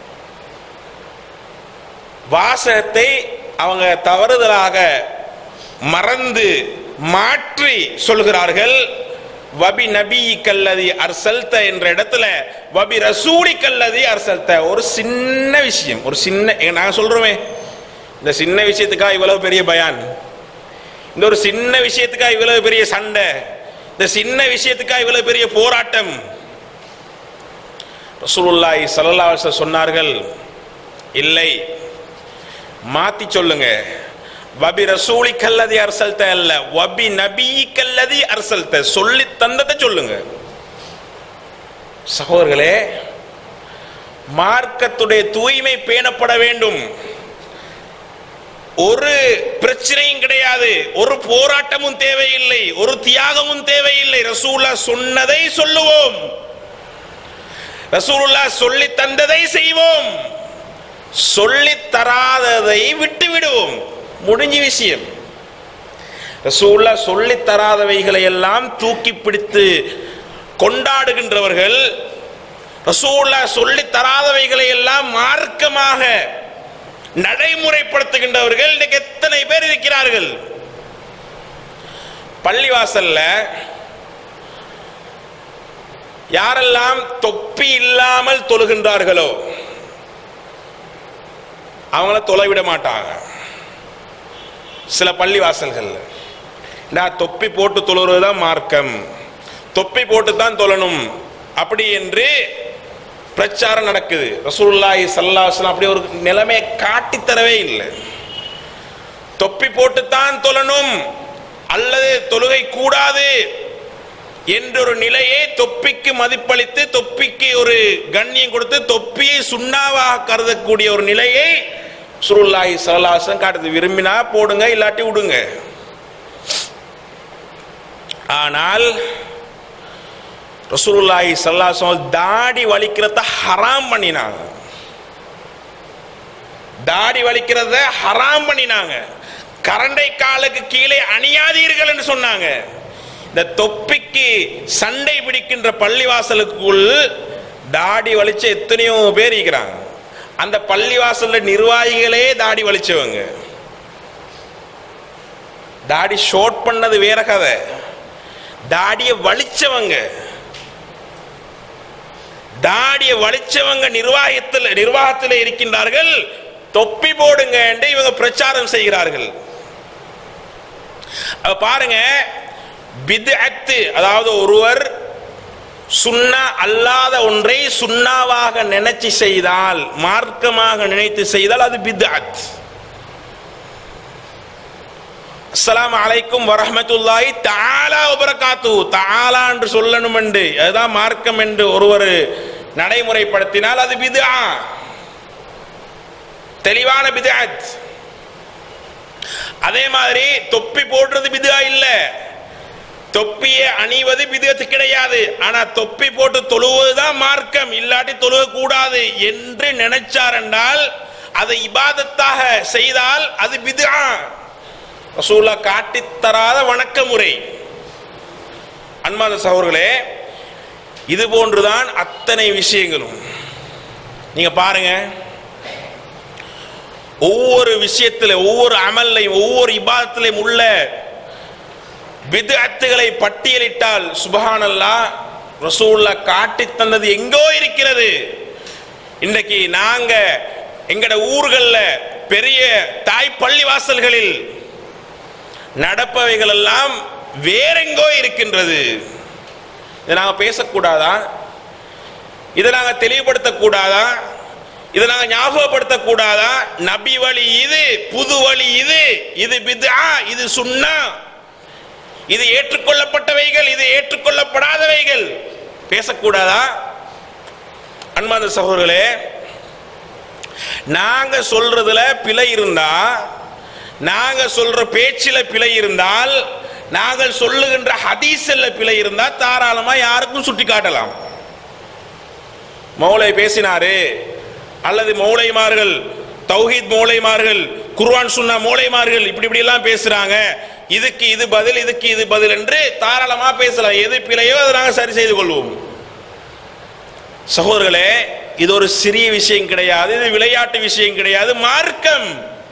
வாசகத்தை அவங்க தவறுதலாக மறந்து மாற்றி சொல்கிறார்கள். வபி நபியிக்கல்லதி அர்சல்த என்ற இடத்துல வபி ரசூலிக்கல்லதி அர்சல்த. ஒரு சின்ன விஷயம், ஒரு சின்ன, நாங்க சொல்றோமே இந்த சின்ன விஷயத்துக்காக இவ்வளவு பெரிய பயான், இந்த ஒரு சின்ன விஷயத்துக்காக இவ்வளவு பெரிய சண்டை, இந்த சின்ன விஷயத்துக்காக இவ்வளவு பெரிய போராட்டம்? ரசூலுல்லாஹி ஸல்லல்லாஹு அலைஹி வஸல்லம் சொன்னார்கள், இல்லை, மாத்தி சொல்லுங்க. வபி ரசூலிக்கல்லதி அர்சல்த அல்ல, வபி நபியிக்கல்லதி அர்சல்த, சொல்லி தந்ததை சொல்லுங்க. சகோதரர்களே, மார்க்கத்துடைய தூய்மை பேணப்பட வேண்டும். ஒரு பிரச்சனையும் கிடையாது, ஒரு போராட்டமும் தேவையில்லை, ஒரு தியாகமும் தேவையில்லை. ரசூலுல்லாஹ் சொன்னதை சொல்லுவோம், ரசூலுல்லாஹ் சொல்லி தந்ததை செய்வோம், சொல்லி தராததை விட்டு விடுவோம். முடிஞ்ச விஷயம். ரசூலுல்லாஹ் சொல்லி தராதவைகளை எல்லாம் தூக்கி பிடித்து கொண்டாடுகின்றவர்கள், ரசூலுல்லாஹ் சொல்லி தராதவைகளை எல்லாம் மார்க்கமாக நடைமுறைப்படுத்துகின்றவர்கள் இன்னைக்கு எத்தனை பேர் இருக்கிறார்கள்? பள்ளிவாசல்ல யாரெல்லாம் தொப்பி இல்லாமல் தொழுகின்றார்களோ அவங்கள தொலைவிட மாட்டாங்க. சில பள்ளிவாசல்கள் தொப்பி போட்டு தொழுறதுதான் மார்க்கம், தொப்பி போட்டு தான் தொழணும் அப்படி என்று பிரச்சாரம் நடக்குது. ரசூலுல்லாஹி ஸல்லல்லாஹு அலைஹி வஸல்லம் அப்படி ஒரு நிலைமையை காட்டித்தரவே இல்லை. தொப்பி போட்டு தான் தொழணும் அல்லது தொழுகை கூடாது என்ற ஒரு நிலையை தொப்பிக்கு மதிப்பளித்து, தொப்பிக்கு ஒரு கண்ணியம் கொடுத்து, தொப்பியை சுண்ணாவாக கருதக்கூடிய ஒரு நிலையை ரசூலுல்லாஹி ஸல்லல்லாஹு அலைஹி வஸல்லம் காட்டுது. விரும்பினா போடுங்க, இல்லாட்டி விடுங்க. ஆனால் ரசூலுல்லாஹி ஸல்லல்லாஹு அலைஹி வஸல்லம் தாடி வலிக்கிறத ஹராம் பண்ணினாங்க. தாடி வலிக்கிறத ஹராம் பண்ணினாங்க. கரண்டை காலுக்கு கீழே அணியாதீர்கள் என்று சொன்னாங்க. இந்த தொப்பிக்கு சண்டை பிடிக்கின்ற பள்ளிவாசலுக்குள் தாடி வலிச்ச எத்தனையோ பேர் இருக்கிறாங்க. அந்த பள்ளிவாசல்ல நிர்வாகிகளே தாடி வலிச்சவங்க. தாடி ஷார்ட் பண்ணது வேற கதை, தாடியை வலிச்சவங்க, தாடியை வலிச்சவங்க நிர்வாகத்தில் இருக்கின்றார்கள். தொப்பி போடுங்க என்று இவங்க பிரச்சாரம் செய்கிறார்கள். பாருங்க, பித்அத், அதாவது ஒருவர் சுன்னா அல்லாத ஒன்றை சுன்னாவாக நினைச்சு செய்தால், மார்க்கமாக நினைத்து செய்தால் அது பித்அத். அஸ்ஸலாமு அலைக்கும் வரஹ்மத்துல்லாஹி தஆலா வபரகாத்துஹு, தஆலா என்று சொல்லணும் என்று, அதுதான் மார்க்கம் என்று ஒருவர் நடைமுறைப்படுத்தினால் அது பித்ஆ, தெளிவான பித்அத். அதே மாதிரி தொப்பி போடுறது பித்ஆ இல்ல, தொப்பியை அணிவது பித்அத் கிடையாது. ஆனா தொப்பி போட்டு தொழுவதுதான் மார்க்கம், இல்லாட்டி தொழுவ கூடாது என்று நினைச்சார் என்றால் அதை இபாதத்தாக செய்தால் அது பித்ஆ. ரசூலுல்லாஹ் காட்டித்தராத வணக்க முறை. அன்பான சகோதரர்களே, இது போன்றுதான் அத்தனை விஷயங்களும். நீங்க பாருங்க, ஒவ்வொரு விஷயத்திலே, ஒவ்வொரு அமல்லையும், ஒவ்வொரு இபாதத்திலையும் உள்ள பித்அத்துகளை பட்டியலிட்டால் சுப்ஹானல்லாஹ், ரசூலுல்லாஹ் காட்டி தந்தது எங்கோ இருக்கிறது. இன்றைக்கு நாங்க எங்கட ஊர்கள்ல பெரிய தாய் பள்ளி வாசல்களில் நடப்பவைகள் எல்லாம் வேறெங்கோ இருக்கின்றது. இதை நாங்க பேசக்கூடாதா? இதை நாங்க தெளிவுபடுத்தக்கூடாதா? இதை நாங்க ஞாபகப்படுத்தக்கூடாதா? நபி வழி இது, புது வழி இது, இது பித்ஆ, இது சுன்னா, இது ஏற்றுக்கொள்ளப்பட்டவைகள், இது ஏற்றுக்கொள்ளப்படாதவைகள் பேசக்கூடாதா? அன்பார்ந்த சகோதரர்களே, நாங்க சொல்றதுல பிழை இருந்தா, நாங்க சொல்ற பேச்சில பிழை இருந்தால், நாங்கள் சொல்லுகின்ற ஹதீஸ்ல பிழை இருந்தா தாராளமா யாருக்கும் சுட்டி காட்டலாம். மௌலை பேசினாரு, அல்லது மௌலைமார்கள், தௌஹீத் மௌலைமார்கள், குர்ஆன் சுன்னா மௌலைமார்கள் இப்படி இப்படி எல்லாம் பேசுறாங்க, இதுக்கு இது பதில், இதுக்கு இது பதில் என்று தாராளமா பேசலாம். எது பிழையோ அதை நாங்கள் சரி செய்து கொள்வோம். சகோதரர்களே, இது ஒரு சிறிய விஷயம் கிடையாது, இது விளையாட்டு விஷயம் கிடையாது, மார்க்கம்.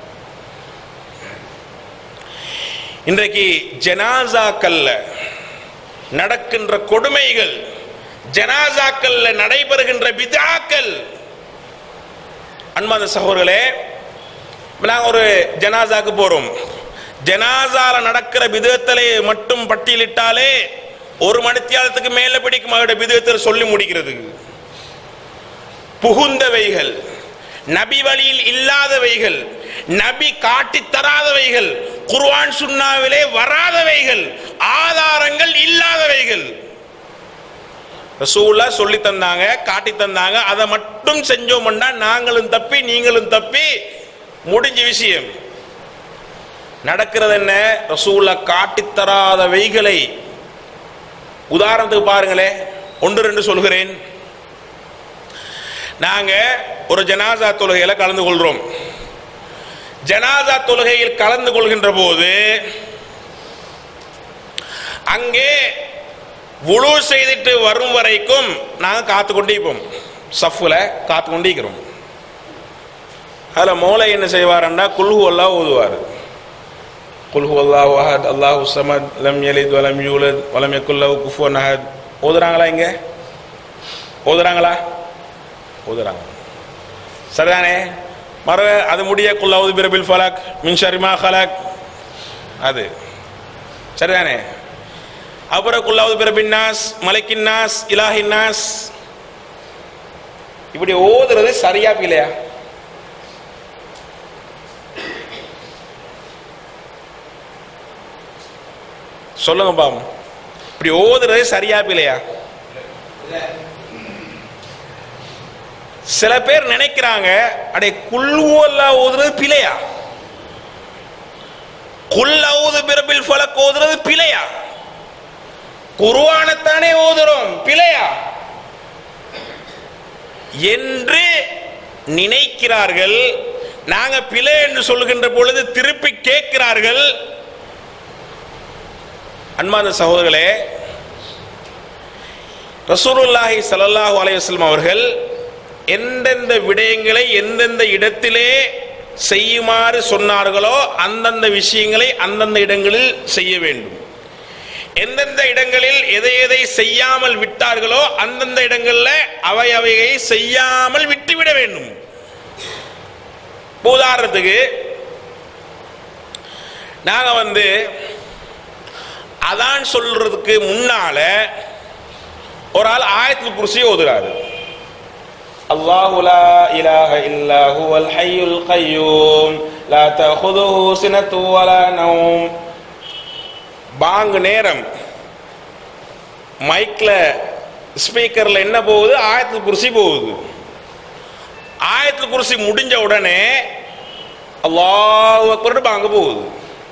இன்றைக்கு ஜனாசாக்கல்ல நடக்கின்ற கொடுமைகள், ஜனாசாக்கல்ல நடைபெறுகின்ற பித்ஆக்கள். அன்பார்ந்த சகோதரர்களே, நாங்க ஒரு ஜனாசாக்கு போறோம், ஜனாசால நடக்கிற பித்அத்களை மட்டும் பட்டியலிட்டாலே ஒரு மணித்தியாலத்துக்கு மேல பிடிக்கும் அவருடைய பிதத்தில் சொல்லி முடிக்கிறதுக்கு. புகுந்தவைகள், நபி வழியில் இல்லாதவைகள், நபி காட்டி தராதவைகள், குர்ஆன் சுன்னாவிலே வராதவைகள், ஆதாரங்கள் இல்லாதவைகள் ரசூலுல்லாஹ் சொல்லி தந்தாங்க, காட்டி தந்தாங்க. அதை மட்டும் செஞ்சோம்னா நாங்களும் தப்பி நீங்களும் தப்பி, முடிஞ்ச விஷயம். நடக்கிறது என்ன? ரசூலுல்லாஹ் காட்டி தராதவைகளை உதாரணத்துக்கு பாருங்களே, ஒன்று ரெண்டு சொல்கிறேன். நாங்க ஒரு ஜனாசா தொழுகையில கலந்து கொள்றோம். ஜனாசா தொழுகையில் கலந்து கொள்கின்ற போது அங்கே வுளூ செய்துட்டு வரும் வரைக்கும் நாங்க காத்து கொண்டிருப்போம், சஃப்ல காத்து கொண்டிருக்கிறோம். அதுல மௌலை என்ன செய்வாருன்னா குல்ஹு அல்லாஹ் ஓதுவார். குல்ஹு அல்லாஹு அஹத் அல்லாஹு ஸமத் லம் யலித் வலம் யூலத் வலம் யகுல் லஹு குஃபுவன் அஹத். ஓதுறாங்களா? இங்க ஓதுறாங்களா? ஓதுறாங்க, சரிதானே? மறு அது முடிய குல் அஊது பிரபில் ஃபலக் மின் ஷர்ரி மா ஹலக், அது சரிதானே? அப்புறம் குல் அஊது பிரபின் நாஸ் மலக்கின் நாஸ் இலாஹின் நாஸ். இப்படி ஓதுறது சரியா பிள்ளையா? சொல்லுங்க பாம், இப்படி ஓதுறது சரியா பிள்ளையா? சில பேர் நினைக்கிறாங்க அடே குல்ஹுவல்லாஹ் ஓதுறது பிழையா, குல் அஊது பிரபில் ஃபலக் ஓதுறது பிழையா, குர்ஆனைத்தானே ஓதுறோம் பிழையா என்று நினைக்கிறார்கள். நாங்க பிழை என்று சொல்கின்ற பொழுது திருப்பி கேட்கிறார்கள். அன்பார்ந்த சகோதரர்களே, ரசூலுல்லாஹி ஸல்லல்லாஹு அலைஹி வஸல்லம் அவர்கள் எந்தெந்த விடயங்களை எந்தெந்த இடத்திலே செய்யுமாறு சொன்னார்களோ அந்தந்த விஷயங்களை அந்தந்த இடங்களில் செய்ய வேண்டும். எந்தெந்த இடங்களில் எதை எதை செய்யாமல் விட்டார்களோ அந்தந்த இடங்களில் அவையை செய்யாமல் விட்டுவிட வேண்டும். உதாரணத்துக்கு நாங்க அதான் சொல்றதுக்கு முன்னால ஒரு ஆள் ஆயத்துல் குர்சி ஓதுறாரு. அல்லாஹு லா இலாஹ இல்லா ஹுவல் ஹய்யுல் கய்யூம் லா தஅஹுதுஹு சினத்து வலா நௌம். பாங் நேரம் மைக்ல ஸ்பீக்கர்ல என்ன போகுது? ஆயத்துல் குர்சி போகுது. ஆயத்துல் குர்சி முடிஞ்ச உடனே அல்லாஹு அக்பர் பாங்க போகுது.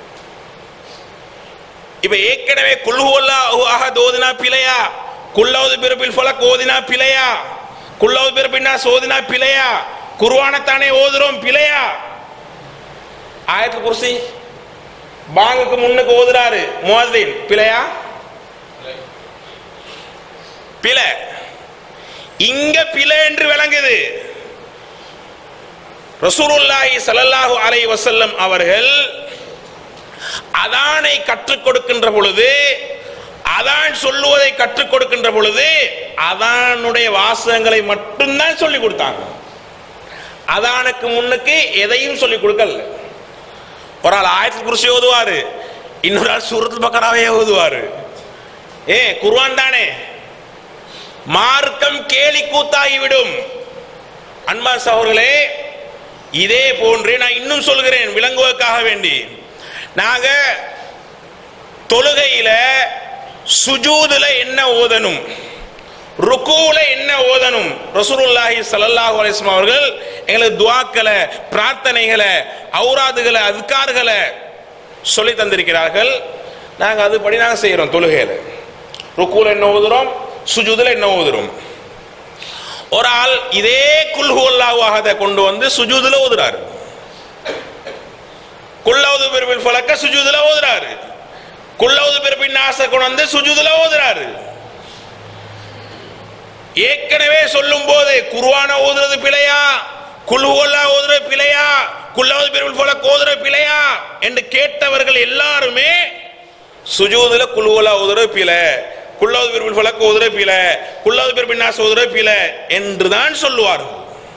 இப்ப ஏற்கனவே குல் ஹுவல்லாஹு அஹத் ஓதினா பிழையா, குல் அஊது பிரபில் ஃபலக் ஓதினா பிழையா, குல் அஊது பிரபின் நாஸ் ஓதினா பிழையா, குர்ஆனைத்தானே ஓதுறோம் பிழையா? ஆயத்துல் குர்சி பாங்குக்கு முன்னுக்கு ஓதுறாரு முஅஸ்ஸின், பிழையா? பிழை. இங்க பிழை என்று விளங்குது. ரசூலுல்லாஹி ஸல்லல்லாஹு அலைஹி வஸல்லம் அவர்கள் அதானை கற்றுக் கொடுக்கின்ற பொழுது, அதான் சொல்லுவதை கற்றுக் கொடுக்கின்ற பொழுது அதானுடைய வாசகங்களை மட்டும்தான் சொல்லிக் கொடுத்தாங்க. அதானுக்கு முன்னுக்கு எதையும் சொல்லிக் கொடுக்கல. ஒரு ஆள் ஆயத்துல் குர்சி ஓதுவாரு, இன்னொரு ஆள் சூரத்துல் பக்கராவே ஓதுவாரு. குர்ஆன் தானே. மார்க்கம் கேலி கூத்தாகிவிடும். அன்பா சகோதரர்களே, இதே போன்று நான் இன்னும் சொல்கிறேன் விளங்குவதற்காக வேண்டி. நாங்க தொழுகையில சுஜூதுல என்ன ஓதணும், ருக்கூல என்ன ஓதணும், ரசூலுல்லாஹி ஸல்லல்லாஹு அலைஹி வஸல்லம் அவர்கள் எங்களுக்கு துஆக்களை, பிரார்த்தனைகளை, ஔராதுகளை, அஸ்கார்களை சொல்லி தந்திருக்கிறார்கள். நாங்க அதுபடி நாங்க செய்யறோம். தொழுகையில ருக்கூல என்ன ஓதுறோம், சுஜூதுல என்ன ஓதுறோம். ஒரு ஆள் இதே குல் ஹுவல்லாஹு அஹத கொண்டு வந்து சுஜூதுல ஓதுறாரு, குல் அஊது பிரபில் ஃபலக்க சுஜூதுல ஓதுறாரு, குல் அஊது பிரபின் நாஸ கொண்டு வந்து சுஜூதுல ஓதுறாரு. ஏற்கனவே சொல்லும் போது குர்ஆனை ஓதுறது பிழையா, குல் ஹுவல்லாஹு ஓதுறது பிழையா, குல் அஊது பிரபில் ஃபலக் ஓதுறது பிழையா என்று கேட்டவர்கள் எல்லாருமே சுஜூதுல குல் ஹுவல்லாஹு ஓதுறது பிழை, குல் அஊது பிரபில் ஃபலக் ஓதுறது பிழை, குல் அஊது பிரபின் நாஸ் ஓதுறது பிழை என்றுதான் சொல்லுவார்கள்.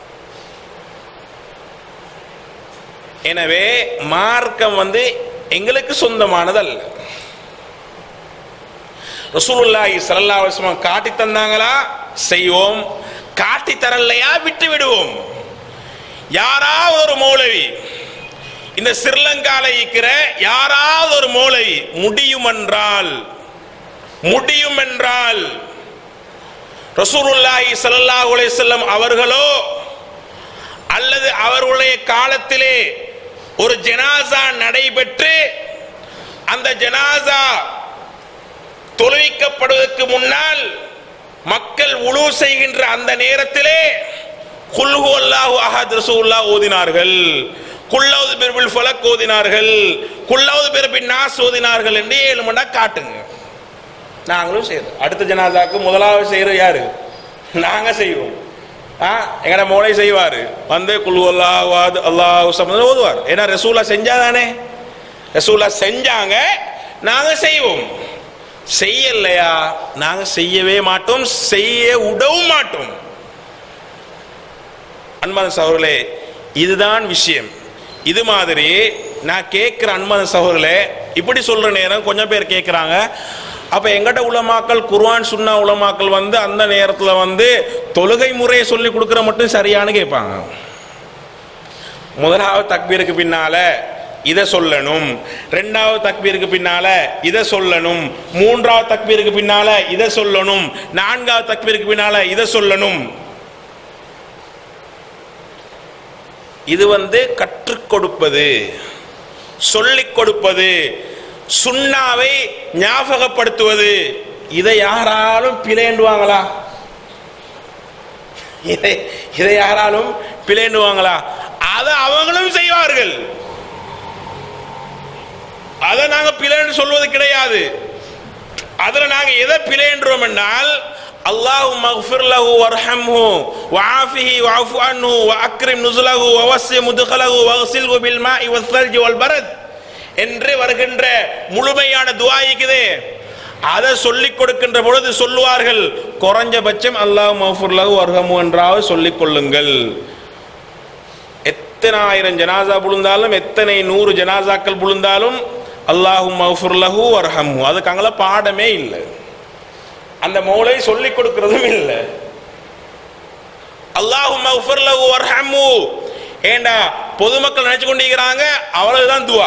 எனவே மார்க்கம் எங்களுக்கு சொந்தமானதல்ல. ரசூலுல்லாஹி ஸல்லல்லாஹு அலைஹி வஸல்லம் காட்டி தந்தாங்களா செய்வோம், காட்டி தரலையா விட்டு விடுவோம். யாராவது ஒரு மௌலவி, இந்த ஸ்ரீலங்கால இருக்கிற யாராவது ஒரு மௌலவி முடியும் என்றால் ரசூலுல்லாஹி ஸல்லல்லாஹு அலைஹி வஸல்லம் அவர்களோ அல்லது அவர்களுடைய காலத்திலே ஒரு ஜனாசா நடைபெற்று அந்த ஜனாசா தொழுவிக்கப்படுவதற்கு முன்னால் மக்கள் உலு செய்கின்ற அந்த நேரத்திலே குல் ஹுவல்லாஹு அஹத் ரசூலுல்லாஹ் ஓதினார்கள், குல் அஊது பிர்பில் ஃபலக் ஓதினார்கள், குல் அஊது பிர்பின் நாஸ் ஓதினார்கள் என்று 7 மண்டா காட்டுங்க. நாங்களும் செய்யறோம். அடுத்த ஜனாசாக்கு முதலாவது செய்யறது யாரு? நாங்க செய்வோம். எங்கட மோளை செய்வாரு, வந்து குல் ஹுவல்லாஹு அஹத் அல்லாஹு ஸமத் ஓதுவார். ஏன்னா ரசூலா செஞ்சாதானே, ரசூலா செஞ்சாங்க, நாங்க செய்வோம். செய்யலையா நாங்க செய்யவே மாட்டோம், செய்ய விடவும் மாட்டோம். அன்பான சகோதரர்களே, இதுதான் விஷயம். இது மாதிரி நான் கேட்கிற அன்பான சகோதரர்களே, இப்படி சொல்ற நேரம் கொஞ்சம் பேர் கேட்கிறாங்க, அப்ப எங்கட உலமாக்கள் குர்ஆன் சுன்னா உலமாக்கள் வந்து அந்த நேரத்துல வந்து தொழுகை முறையை சொல்லி கொடுக்கிற மட்டும் சரியானு கேட்பாங்க. முதலாவது தக்பீருக்கு பின்னால இதை சொல்லணும், இரண்டாவது தக்பீருக்கு பின்னால இதை சொல்லணும், மூன்றாவது தக்பீருக்கு பின்னால இதை சொல்லணும், நான்காவது தக்பீருக்கு பின்னால இதை சொல்லணும். இது வந்து கற்றுக் கொடுப்பது, சொல்லிக் கொடுப்பது, சுன்னாவை ஞாபகப்படுத்துவது. இதை யாராலும் பிழைண்டுவாங்களா? இதை யாராலும் பிழைண்டுவாங்களா? அதை அவங்களும் செய்வார்கள். அதை நாங்க பிழைன்னு சொல்வது கிடையாது. அதுல நாங்க எதை பிழைன்றோம் என்றால், அல்லாஹும்ம அக்ஃபிர் லஹு வர்ஹம்ஹு வஆஃபிஹி வஅஃபு அன்ஹு வஅக்ரிம் நுஸுலஹு வவஸ்ஸி முத்கலஹு வக்ஸில்ஹு பில் மாஇ வஸ்ஸல்ஜி வல் பரத் என்று வருகின்ற முழுமையான துஆ இருக்குதே, அதை சொல்லிக் கொடுக்கின்ற பொழுது சொல்லுவார்கள், குறைஞ்சபட்சம் அல்லாஹும்ம அக்ஃபிர் லஹு வர்ஹம்ஹு என்றாவது சொல்லிக் கொள்ளுங்கள். எத்தனை ஆயிரம் ஜனாசா புழுந்தாலும், எத்தனை 100 ஜனாசாக்கள் புழுந்தாலும் அல்லாஹும்ம அக்ஃபிர் லஹு வர்ஹம்ஹு அதுக்கு அங்கே பாடமே இல்லை, அந்த மௌலை சொல்லிக் கொடுக்கிறதும் இல்லை. அல்லாஹும்ம அக்ஃபிர் லஹு வர்ஹம்ஹு ஏண்டா பொதுமக்கள் நினைச்சு கொண்டிருக்கிறாங்க அவ்வளவுதான் துஆ.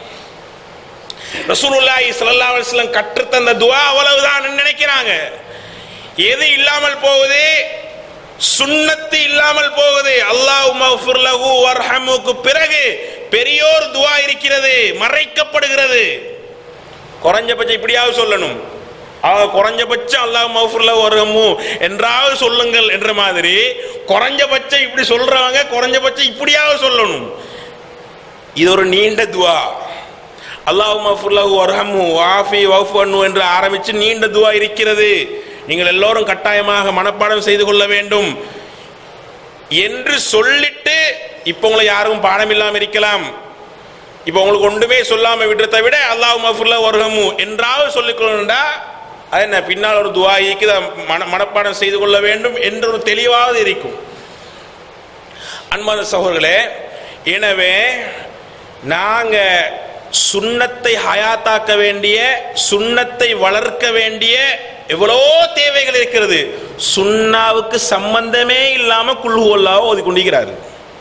ரசூலுல்லாஹி ஸல்லல்லாஹு அலைஹி வஸல்லம் கற்றுத்தந்த துஆ அவ்வளவுதான் நினைக்கிறாங்க. எது இல்லாமல் போகுது? சுன்னத்து இல்லாமல் போகுது. அல்லாஹும்ம அக்ஃபிர் லஹு வர்ஹம்ஹுக்கு பிறகு பெரியோர் துஆ இருக்கிறது, மறைக்கப்படுகிறது. குறைஞ்சபட்சம் இப்படியாவது சொல்லணும், குறைஞ்சபட்சம் அல்லாஹும்ம அக்ஃபிர் லஹு வர்ஹம்ஹு என்றாவது சொல்லுங்கள் என்ற மாதிரி குறைஞ்சபட்சம் இப்படி சொல்றவங்க குறைஞ்சபட்சம் இப்படியாவது சொல்லணும். இது ஒரு நீண்ட துஆ. அல்லாஹும்ம அக்ஃபிர் லஹு வர்ஹம்ஹு வஆஃபி வஅஃபு அன்ஹு என்று ஆரம்பித்து நீண்ட துஆ இருக்கிறது. நீங்கள் எல்லோரும் கட்டாயமாக மனப்பாடம் செய்து கொள்ள வேண்டும் என்று சொல்லிட்டு, இப்ப உங்களை யாரும் பாடம் இல்லாமல் இருக்கலாம், இப்ப உங்களுக்கு ஒன்றுமே சொல்லாம விடுறதை விட அல்லாஹும்ம அக்ஃபிர் லஹு வர்ஹம்ஹு என்றாவது சொல்லிக் கொள்ளணும்டா, அது என்ன பின்னால் ஒரு துஆ இருக்குது, மனப்பாடம் செய்து கொள்ள வேண்டும் என்ற ஒரு தெளிவாவது இருக்கும். அன்பான சகோதரர்களே, எனவே நாங்க சுன்னத்தை ஹயாத்தாக்க வேண்டிய, சுன்னத்தை வளர்க்க வேண்டிய எவ்வளோ தேவைகள் இருக்கிறது. சுன்னாவுக்கு சம்பந்தமே இல்லாம குல் ஹுவல்லாஹ் ஓதி கொண்டிருக்கிறார்,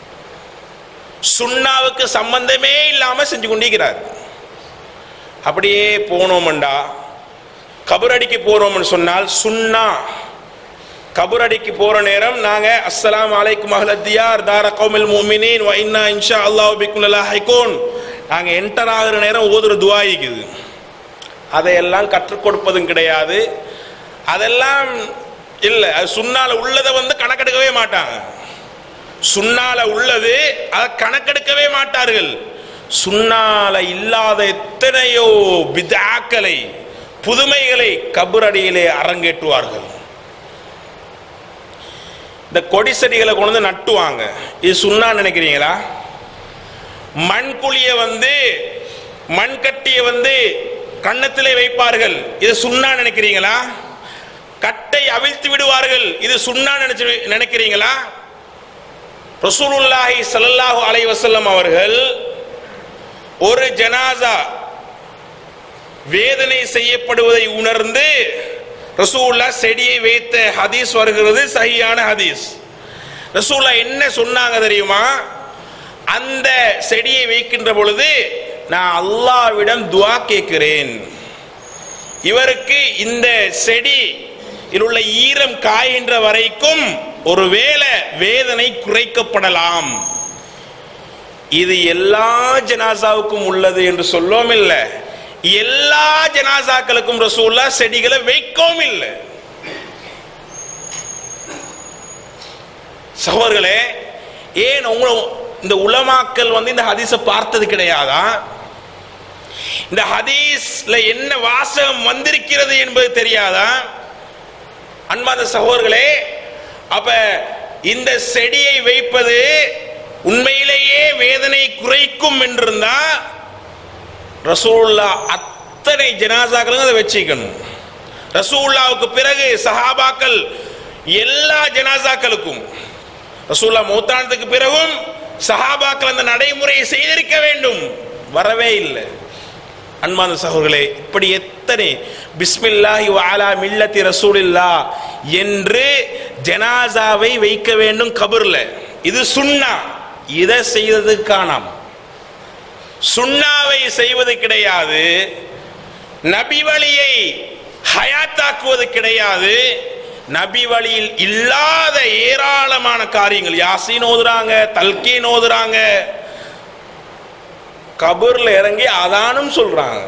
சுன்னாவுக்கு சம்பந்தமே இல்லாம செஞ்சு கொண்டிருக்கிறார். அப்படியே போனோம்டா, கபரடிக்கு போறோம்னு சொன்னால் சுன்னா, கபரடிக்கு போற நேரம் நாங்க அஸ்ஸலாமு அலைக்கும் அஹ்லத் தியார் தார கௌமில் முஃமினீன் வ இன்னா இன்ஷா அல்லாஹ் பிக்கும் லலாஹிகூன் நாங்க என்டர் ஆகிற நேரம் ஓதுற துஆ இருக்குது. அதையெல்லாம் கற்றுக் கொடுப்பதும் கிடையாது, அதெல்லாம் இல்லை. அது சுன்னால உள்ளதை வந்து கணக்கெடுக்கவே மாட்டாங்க. சுன்னால உள்ளது அதை கணக்கெடுக்கவே மாட்டார்கள். சுன்னால இல்லாத எத்தனையோ பித்ஆக்களை, புதுமைகளை கபரடியிலே அரங்கேற்றுவார்கள். இந்த கொடி செடிகளை கொண்டு வந்து நட்டுவாங்க, இது சுன்னா நினைக்கிறீங்களா? மண்குழிய வந்து மண்கட்டிய வந்து கன்னத்திலே வைப்பார்கள், இது சுன்னா நினைக்கிறீங்களா? கட்டை அவிழ்த்து விடுவார்கள், இது சுன்னா நினைக்கிறீங்களா? ரசூலுல்லாஹி ஸல்லல்லாஹு அலைஹி வஸல்லம் அவர்கள் ஒரு ஜனாசா வேதனை செய்யப்படுவதை உணர்ந்து ரசூலுல்லாஹ் செடியை வைத்த ஹதீஸ் வருகிறது, சஹீஹான ஹதீஸ். ரசூலுல்லாஹ் என்ன சொன்னாங்க தெரியுமா? அந்த செடியை வைக்கின்ற பொழுது நான் அல்லாஹ்விடம் துஆ கேட்கிறேன், இவருக்கு இந்த செடி உள்ள ஈரம் காய்கின்ற வரைக்கும் ஒருவேளை வேதனை குறைக்கப்படலாம். இது எல்லா ஜனாசாவுக்கும் உள்ளது என்று சொல்லவும் இல்லை, எல்லா ஜனாசாக்களுக்கும் ரசூலுல்லாஹ் செடிகளை வைக்கவும் இல்லை. சகோதரர்களே, ஏன் இந்த உலமாக்கள் இந்த ஹதீஸை பார்த்தது கிடையாதா? இந்த ஹதீஸ்ல என்ன வாசகம் வந்திருக்கிறது என்பது தெரியாதா? அன்பார்ந்த சகோதரர்களே, அப்ப இந்த செடியை வைப்பது உண்மையிலேயே வேதனை குறைக்கும் என்றிருந்தா ரசூலுல்லாஹ் அத்தனை ஜனாசாக்களும் அதை வச்சுக்கணும். ரசூலுல்லாஹ்வுக்கு பிறகு சஹாபாக்கள் எல்லா ஜனாசாக்களுக்கும், ரசூலுல்லாஹ் மௌத்தானதுக்கு பிறகும் சஹாபாக்கள் அந்த நடைமுறையை செய்திருக்க வேண்டும், வரவே இல்லை. அன்பான சகோதரர்களே, இப்படி எத்தனை பிஸ்மில்லாஹி வ அலா மில்லத்தி ரசூலில்லாஹ் என்று ஜனாசாவை வைக்க வேண்டும் கபர்ல. இது சுன்னா, இதை செய்தது காணாம். சுன்னாவை செய்வது கிடையாது, நபி வழியை ஹயாத்தாக்குவது கிடையாது. நபி வழியில் இல்லாத ஏராளமான காரியங்கள், யாசீன் ஓதுறாங்க, தல்கீன் ஓதுறாங்க, கபர்ல இறங்கி அதானும் சொல்றாங்க,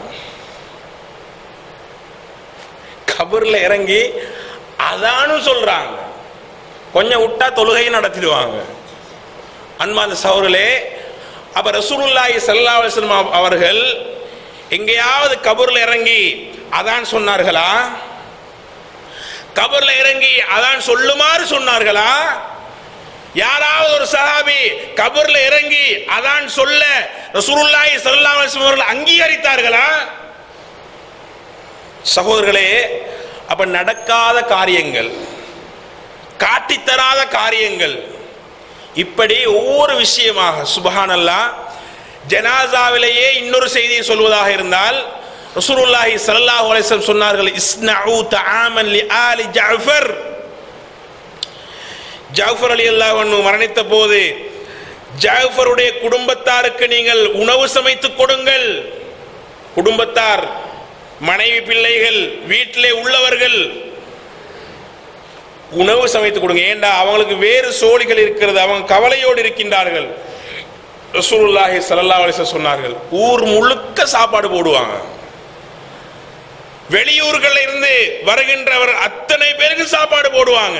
கபர்ல இறங்கி அதானும் சொல்றாங்க, கொஞ்சம் விட்டா தொழுகை நடத்திடுவாங்க. அன்பார்ந்த சகோதரர்களே, அப்ப ரசூலுல்லாஹி ஸல்லல்லாஹு அலைஹி வஸல்லம் அவர்கள் எங்கேயாவது கபர்ல இறங்கி அதான் சொன்னார்களா? கபர்ல இறங்கி அதான் சொல்லுமாறு சொன்னார்களா? யாராவது ஒரு சஹாபி கபர்ல இறங்கி அதான் சொல்ல ரசூலுல்லாஹி ஸல்லல்லாஹு அலைஹி வஸல்லம் அவர்கள் அங்கீகரித்தார்களா? சகோதரர்களே, அப்ப நடக்காத காரியங்கள், காட்டித்தராத காரியங்கள், இப்படி ஒவ்வொரு விஷயமாக சுப்ஹானல்லாஹ். ஜனாசாவிலேயே இன்னொரு செய்தியை சொல்வதாக இருந்தால் ரசூலுல்லாஹி ஸல்லல்லாஹு அலைஹி வஸல்லம் சொன்னார்கள், இஸ்னஉ தஆமன் லி ஆலி ஜஅஃபர். ஜஅஃபர் ரலியல்லாஹு அன்ஹு மரணித்த போது ஜஅஃபருடைய குடும்பத்தாருக்கு நீங்கள் உணவு சமைத்து கொடுங்கள். குடும்பத்தார், மனைவி, பிள்ளைகள், வீட்டிலே உள்ளவர்கள் உணவு சமைத்து கொடுங்க. ஏண்டா அவங்களுக்கு வேறு சோழிகள் இருக்கிறது, அவங்க கவலையோடு இருக்கின்றார்கள். ரசூலுல்லாஹி ஸல்லல்லாஹு அலைஹி வஸல்லம் சொன்னார்கள், ஊர் முழுக்க சாப்பாடு போடுவாங்க. வெளியூர்கள் இருந்து வருகின்றவர் அத்தனை பேருக்கு சாப்பாடு போடுவாங்க.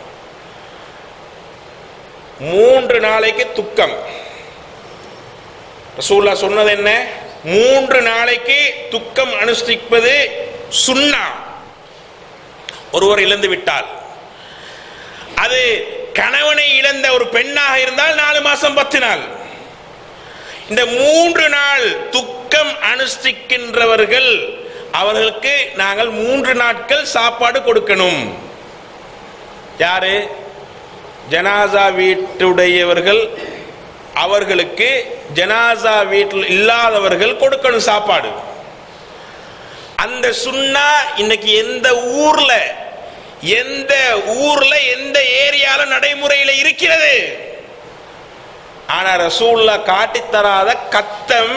3 நாளைக்கு துக்கம். ரசூலுல்லாஹ் சொன்னது என்ன? 3 நாளைக்கு துக்கம் அனுஷ்டிப்பது சுன்னா. ஒருவர் இழந்து விட்டால், அது கணவனை இழந்த ஒரு பெண்ணாக இருந்தால் 4 மாசம் 10 நாள். இந்த 3 நாள் துக்கம் அனுஷ்டிக்கின்றவர்கள் அவர்களுக்கு நாங்கள் 3 நாட்கள் சாப்பாடு கொடுக்கணும். யாரு? ஜனாசா வீட்டுடையவர்கள், அவர்களுக்கு ஜனாசா வீட்டில் இல்லாதவர்கள் கொடுக்கணும் சாப்பாடு. அந்த சுன்னா இன்னைக்கு எந்த ஊர்ல எந்த ஏரியால நடைமுறையில் இருக்கிறது. ஆனா ரசூலுல்லாஹ் காட்டித்தராத கத்தம்,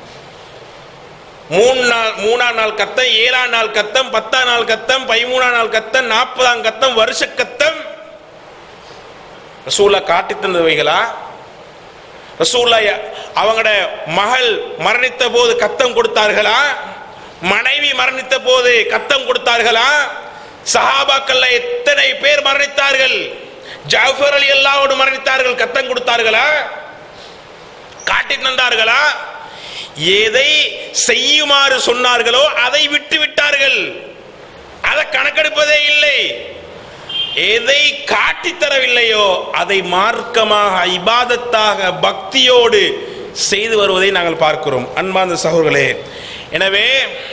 3ஆம் நாள் கத்தம், 7ஆம் நாள் கத்தம், 10ஆம் நாள் கத்தம், 13ஆம் நாள் கத்தம், 40ஆம் கத்தம், வருஷ கத்தம் ரசூலுல்லாஹ் காட்டி தந்தவைகளா? ரசூலுல்லாஹ் அவங்களோட மகள் மரணித்த போது கத்தம் கொடுத்தார்களா? மனைவி மரணித்த போது கத்தம் கொடுத்தார்களா? சஹாபாக்கள்ல எத்தனை பேர் மரணித்தார்கள்? ஜஅஃபர் ரலியல்லாஹு அன்ஹு மரணித்தார்கள், கத்தம் கொடுத்தார்களா? காட்டி தந்தார்களா? எதை செய்யுமாறு சொன்னார்களோ அதை விட்டு விட்டார்கள், அதை கணக்கெடுப்பதே இல்லை. எதை காட்டித்தரவில்லையோ அதை மார்க்கமாக, இபாதத்தாக, பக்தியோடு செய்து வருவதை நாங்கள் பார்க்கிறோம். அன்பார்ந்த சகோதரர்களே, எனவே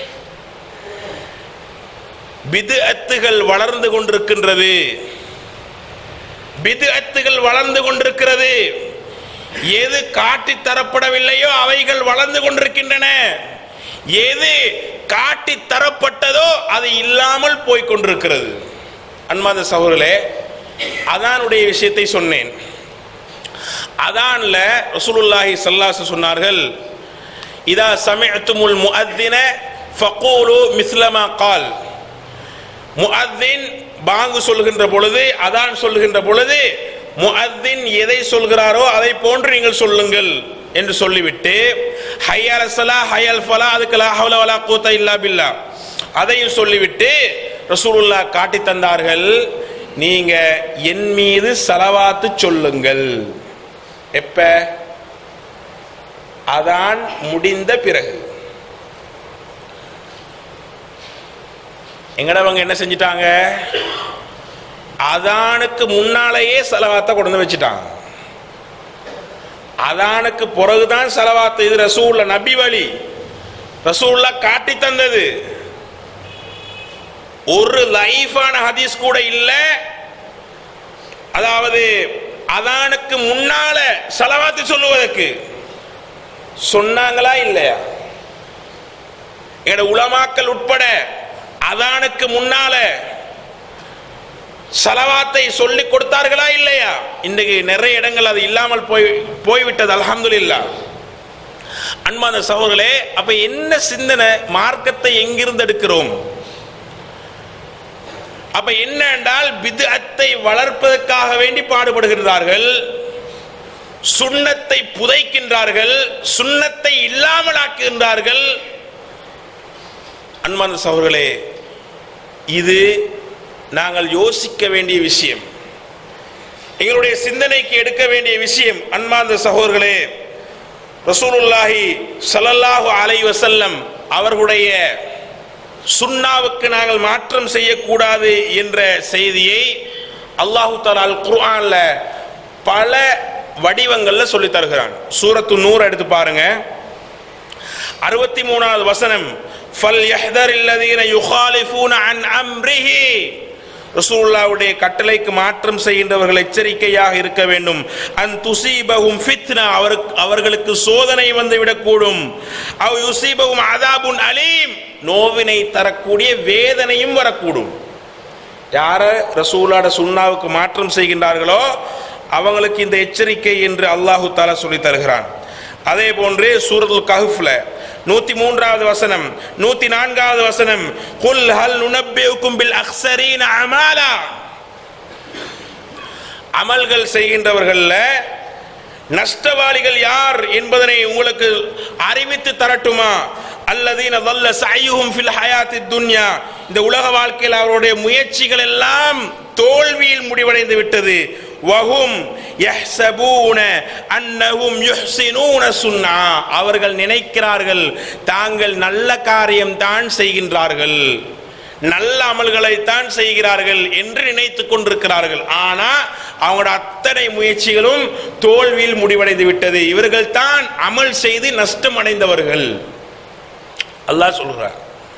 பித்அத்துகள் வளர்ந்து கொண்டிருக்கின்றது, பித்அத்துகள் வளர்ந்து கொண்டிருக்கிறது. எது காட்டி தரப்படவில்லையோ அவைகள் வளர்ந்து கொண்டிருக்கின்றன. எது காட்டி தரப்பட்டதோ அது இல்லாமல் போய் கொண்டிருக்கிறது. அன்பார்ந்த சகோதரர்களே, அதானுடைய விஷயத்தை சொன்னேன். அதான்ல ரசூலுல்லாஹி ஸல்லல்லாஹு அலைஹி சொன்னார்கள், இதா சமிஅத்துமுல் முஅத்தின ஃபகூலு மிஸ்ல மா கால். முஅத்தின் பாங்கு சொல்கின்ற பொழுது, அதான் சொல்கின்ற பொழுது முஅத்தின் எதை சொல்கிறாரோ அதை போன்று நீங்கள் சொல்லுங்கள் என்று சொல்லிவிட்டு, ஹய்யல் ஸலாஹ் ஹய்யல் ஃபலாஹ், அதுக்கு லா ஹவ்ல வலா குவத்த இல்லா பில்லாஹ் அதையும் சொல்லிவிட்டு ரசூலுல்லாஹ் காட்டி தந்தார்கள், நீங்க என் மீது ஸலவாத்து சொல்லுங்கள். எப்ப? அதான் முடிந்த பிறகு. எங்கடவங்க என்ன செஞ்சிட்டாங்க? அதானுக்கு முன்னாலேயே ஸலவாத்தை கொண்டு வந்து வச்சுட்டாங்க. அதானுக்கு பிறகுதான் ஸலவாத். இது ரசூலுல்லாஹ் நபி வழி, ரசூலுல்லாஹ் காட்டி தந்தது. ஒரு லைஃபான ஹதீஸ் கூட இல்ல. அதாவது அதானுக்கு முன்னால ஸலவாத் சொல்லுவதற்கு சொன்னாங்களா இல்லையா? எங்க உலமாக்கள் உட்பட அதானுக்கு முன்னால ஸலவாத்தை சொல்லி கொடுத்தார்களா இல்லையா? இன்றைக்கு நிறைய இடங்கள் அது இல்லாமல் போய்விட்டது, அல்ஹம்துலில்லாஹ். அன்பார்ந்த சகோதரர்களே, அப்ப என்ன சிந்தனை? மார்க்கத்தை எங்கிருந்து எடுக்கிறோம்? அப்ப என்ன என்றால், பித்அத்தை வளர்ப்பதற்காக வேண்டி பாடுபடுகிறார்கள், சுன்னத்தை புதைக்கின்றார்கள், சுன்னத்தை இல்லாமல் ஆக்குகின்றார்கள். அன்பார்ந்த சகோதரர்களே, இது நாங்கள் யோசிக்க வேண்டிய விஷயம், எங்களுடைய சிந்தனைக்கு எடுக்க வேண்டிய விஷயம். அன்பார்ந்த சகோதரர்களே, ரசூலுல்லாஹி ஸல்லல்லாஹு அலைஹி வஸல்லம் அவர்களுடைய சுன்னாவுக்கு நாங்கள் மாற்றம் செய்யக்கூடாது என்ற செய்தியை அல்லாஹு தஆலா அல் குர்ஆன்ல பல வடிவங்கள்ல சொல்லி தருகிறான். சூரத்து நூர் எடுத்து பாருங்க, 63வது வசனம், ஃபல்யஹ்தரில்லதீன யுகாலிஃபூன அன் அம்ரிஹி. ரசூலுல்லாஹ்வுடைய கட்டளைக்கு மாற்றம் செய்கின்றவர்கள் எச்சரிக்கையாக இருக்க வேண்டும். அன் துஸீபஹும் ஃபித்னா, அவர்களுக்கு சோதனை வந்து விடக்கூடும். அவ் யுஸீபஹும் அஸாபுன் அலீம், நோவினை தரக்கூடிய வேதனையும் வரக்கூடும். யார ரசூலுல்லாஹ்வுடைய சுன்னாவுக்கு மாற்றம் செய்கின்றார்களோ அவங்களுக்கு இந்த எச்சரிக்கை என்று அல்லாஹு தஆலா சொல்லி தருகிறான். அதே போன்று சூரத்துல் கஹ்ஃப்ல 103வது வசனம், 104வது வசனம், குல் ஹல் நுனப்பியுக்கும் பில் அக்ஸரீன அமாலா. அமல்கள் செய்கின்றவர்கள்ல நஷ்டவாளிகள் யார் என்பதனை உங்களுக்கு அறிவித்து தரட்டுமா? அல்லதீன ضل سعيهم في الحياة الدنيا, இந்த உலக வாழ்க்கையில் அவருடைய முயற்சிகள் எல்லாம் தோல்வியில் முடிவடைந்து விட்டது. வஹும் யஹ்சபூன அன்னஹும் யுஹ்சினூன சுன்னா, அவர்கள் நினைக்கிறார்கள் தாங்கள் நல்ல காரியம் தான் செய்கின்றார்கள், நல்ல அமல்களை தான் செய்கிறார்கள் என்று நினைத்துக் கொண்டிருக்கிறார்கள். ஆனா அவங்களோட அத்தனை முயற்சிகளும் தோல்வியில் முடிவடைந்து விட்டது. இவர்கள் தான் அமல் செய்து நஷ்டம் அடைந்தவர்கள் அல்லாஹ் சொல்றார்.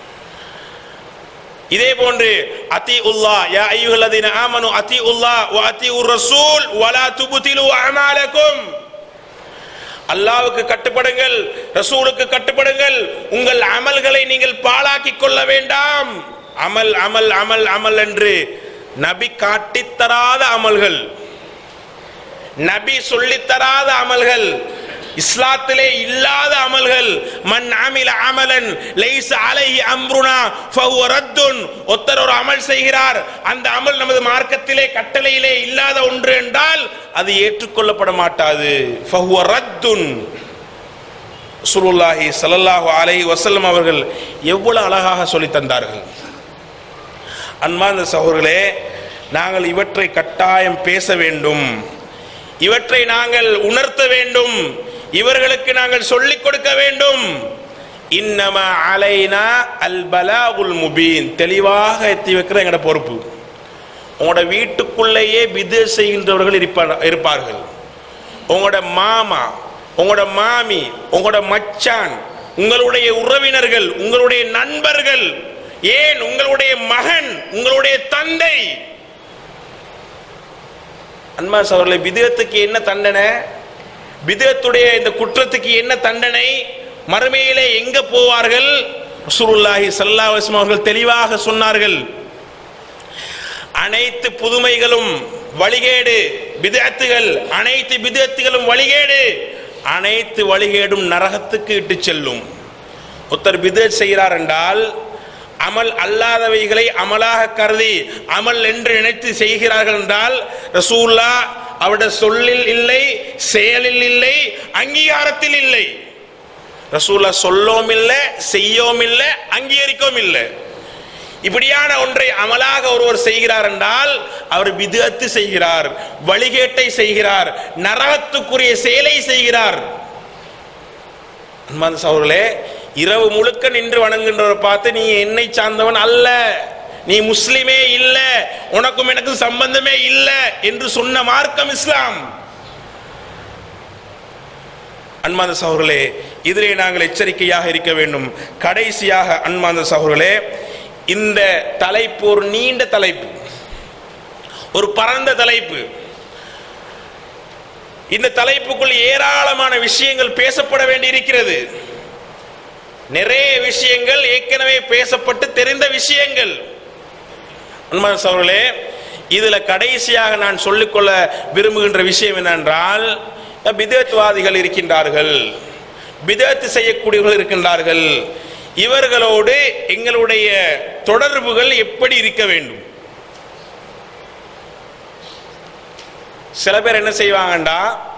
இதே போன்று அத்தீஉல்லாஹ் யா அய்யுஹல்லதீன ஆமனு அத்தீஉல்லாஹ் வ அத்தீஉர் ரசூல் வலா துப்திலு அமாலக்கும். அல்லாஹ்வுக்கு கட்டுப்படுங்கள், ரசூலுக்கு கட்டுப்படுங்கள், உங்கள் அமல்களை நீங்கள் பாழாக்கிக் கொள்ள வேண்டாம். அமல் அமல் அமல் அமல் என்று நபி காட்டித்தராத அமல்கள், நபி சொல்லித்தராத அமல்கள், இஸ்லாத்திலே இல்லாத அமல்கள். மன் அமில அமலன் லைஸ அலைஹி அம்ருனா ஃபஹுவ ரத்துன். ஒருத்தர் ஒரு அமல் செய்கிறார், அந்த அமல் நமது மார்க்கத்திலே கட்டளையிலே இல்லாத ஒன்று என்றால் அது ஏற்றுக்கொள்ளப்பட மாட்டாது. ஃபஹுவ ரத்துன். ரசூலுல்லாஹி ஸல்லல்லாஹு அலைஹி வஸல்லம் அவர்கள் எவ்வளவு அழகாக சொல்லி தந்தார்கள். அன்பார்ந்த சகோதரர்களே, நாங்கள் இவற்றை கட்டாயம் பேச வேண்டும், இவற்றை நாங்கள் உணர்த்த வேண்டும், இவர்களுக்கு நாங்கள் சொல்லிக் கொடுக்க வேண்டும். இன்னமா அலைனா அல் பலாகுல் முபீன், தெளிவாக எத்தி வைக்கிற எங்களோட பொறுப்பு. உங்களோட வீட்டுக்குள்ளேயே பித்அத் செய்கின்றவர்கள் இருப்பார்கள். உங்களோட மாமா, உங்களோட மாமி, உங்களோட மச்சான், உங்களுடைய உறவினர்கள், உங்களுடைய நண்பர்கள், ஏன் உங்களுடைய மகன், உங்களுடைய தந்தை. அன்பான சகோதரர்களே, பித்அத்துக்கு என்ன தண்டனை? பித்அத்துடைய இந்த குற்றத்துக்கு என்ன தண்டனை? மறுமையிலே எங்க போவார்கள்? ரசூலுல்லாஹி ஸல்லல்லாஹு அலைஹி வஸல்லம் அவர்கள் தெளிவாக சொன்னார்கள், அனைத்து புதுமைகளும் வழிகேடு, பித்அத்துகள், அனைத்து பித்அத்துகளும் வழிகேடு, அனைத்து வழிகேடும் நரகத்துக்கு இட்டு செல்லும். ஒருத்தர் பித்அத் செய்கிறார் என்றால் அமல் அல்லாதவைகளை அமலாக கருதி அமல் என்று நினைத்து செய்கிறார்கள் என்றால் ரசூலுல்லாஹ் அவருடைய சொல்லில் இல்லை, செயலில் இல்லை, அங்கீகாரத்தில் இல்லை. ரசூலுல்லாஹ் சொல்லவும் இல்லை, செய்யவும் இல்லை, அங்கீகரிக்கவும் இல்லை. இப்படியான ஒன்றை அமலாக ஒருவர் செய்கிறார் என்றால் அவர் பித்அத் செய்கிறார், வழிகேட்டை செய்கிறார், நரகத்துக்குரிய செயலை செய்கிறார். அன்பார்ந்த சகோதரர்களே, இரவு முழுக்க நின்று வணங்குகின்றவரை பார்த்து நீ என்னை சார்ந்தவன் அல்ல, நீ முஸ்லிமே இல்ல, உனக்கும் எனக்கும் சம்பந்தமே இல்ல என்று சொன்ன மார்க்கம் இஸ்லாம். அன்பார்ந்த சகோதரர்களே, இதிலே நாங்கள் எச்சரிக்கையாக இருக்க வேண்டும். கடைசியாக அன்பார்ந்த சகோதரர்களே, இந்த தலைப்பு ஒரு நீண்ட தலைப்பு, ஒரு பரந்த தலைப்பு. இந்த தலைப்புக்குள் ஏராளமான விஷயங்கள் பேசப்பட வேண்டி இருக்கிறது. நிறைய விஷயங்கள் ஏற்கனவே பேசப்பட்டு தெரிந்த விஷயங்கள். அன்பான சகோதரர்களே, இதுல கடைசியாக நான் சொல்லிக்கொள்ள விரும்புகின்ற விஷயம் என்னென்றால், பித்அத்வாதிகள் இருக்கின்றார்கள், பித்அத் செய்யக்கூடியவர்கள் இருக்கின்றார்கள். இவர்களோடு எங்களுடைய தொடர்புகள் எப்படி இருக்க வேண்டும்? சில பேர் என்ன செய்வாங்கண்டா,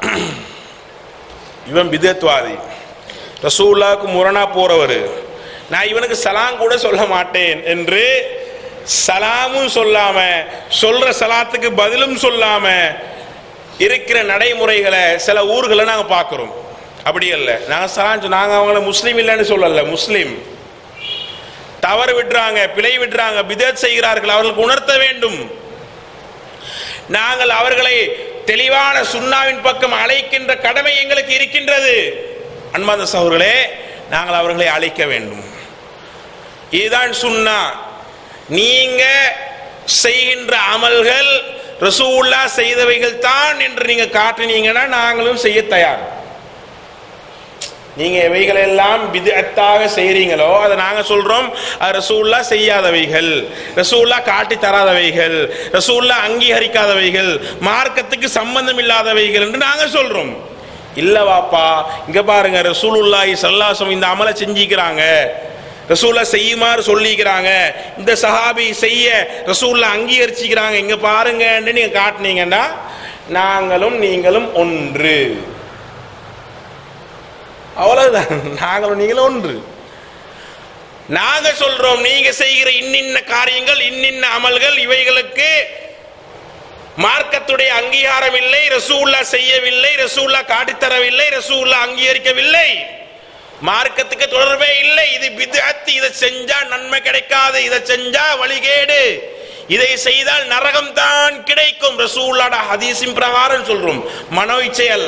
இவன் பித்அத்வாதி, ரசூலுல்லாஹ்வுக்கு முரணா போறவர், நான் இவனுக்கு சலாம் கூட சொல்ல மாட்டேன் என்று சலாமும் சொல்லாம, சொல்ற சலாத்துக்கு பதிலும் சொல்லாம இருக்கிற நடைமுறைகளை சில ஊர்களை நாங்க பார்க்கிறோம். அப்படி அல்ல, நாங்க அவங்கள முஸ்லீம் இல்லைன்னு சொல்லல, முஸ்லீம். தவறு விடுறாங்க, பிழை விடுறாங்க, பித்அத் செய்கிறார்கள், அவர்களுக்கு உணர்த்த வேண்டும். நாங்கள் அவர்களை தெளிவான சுன்னாவின் பக்கம் அழைக்கின்ற கடமை எங்களுக்கு இருக்கின்றது. அன்பார்ந்த சகோதரர்களே, நாங்கள் அவர்களை அழைக்க வேண்டும். இதுதான் சுன்னா. நீங்க செய்கின்ற அமல்கள் ரசூலுல்லாஹ் செய்தவைகள் தான் என்று நீங்க காட்டினீங்கன்னா நாங்களும் செய்ய தயார். நீங்க எவைகள் எல்லாம் பித்அத்தாக செய்றீங்களோ அதை நாங்க சொல்றோம் அது ரசூலுல்லாஹ் செய்யாதவைகள், ரசூலுல்லாஹ் காட்டி தராதவைகள், ரசூலுல்லாஹ் அங்கீகரிக்காதவைகள், மார்க்கத்துக்கு சம்பந்தம் இல்லாதவைகள் என்று நாங்க சொல்றோம். இல்ல வாப்பா, இங்க பாருங்க, ரசூலுல்லாஹி ஸல்லல்லாஹு அலைஹி வஸல்லம் இந்த அமலை செஞ்சிக்கிறாங்க, ரசூலுல்லாஹ் செய்யுமாறு சொல்லிக்கிறாங்க, இந்த சஹாபி செய்ய ரசூலுல்லாஹ் அங்கீகரிச்சிக்கிறாங்க, இங்க பாருங்கன்னு நீங்க காட்டினீங்கன்னா நாங்களும் நீங்களும் ஒன்று. அவ்வளவுதான், நாங்களும் நீங்களும் ஒன்று. நாங்க சொல்றோம், நீங்க செய்கிற இன்னின்ன காரியங்கள், இன்னின்ன அமல்கள், இவைகளுக்கு மார்க்கத்துடைய அங்கீகாரம் இல்லை, ரசூலுல்லாஹ் செய்யவில்லை, ரசூலுல்லாஹ் காட்டித்தரவில்லை, ரசூலுல்லாஹ் அங்கீகரிக்கவில்லை, மார்க்கத்துக்கு தொடர்பே இல்லை, இது பித்அத், இதை செஞ்சா நன்மை கிடைக்காது, இதை செஞ்சா வழிகேடு, இதை செய்தால் நரகம் தான் கிடைக்கும், ரசூலுல்லாஹ் ஹதீஸின் பிரகாரம் சொல்றோம், மனோ இச்சை அல்ல.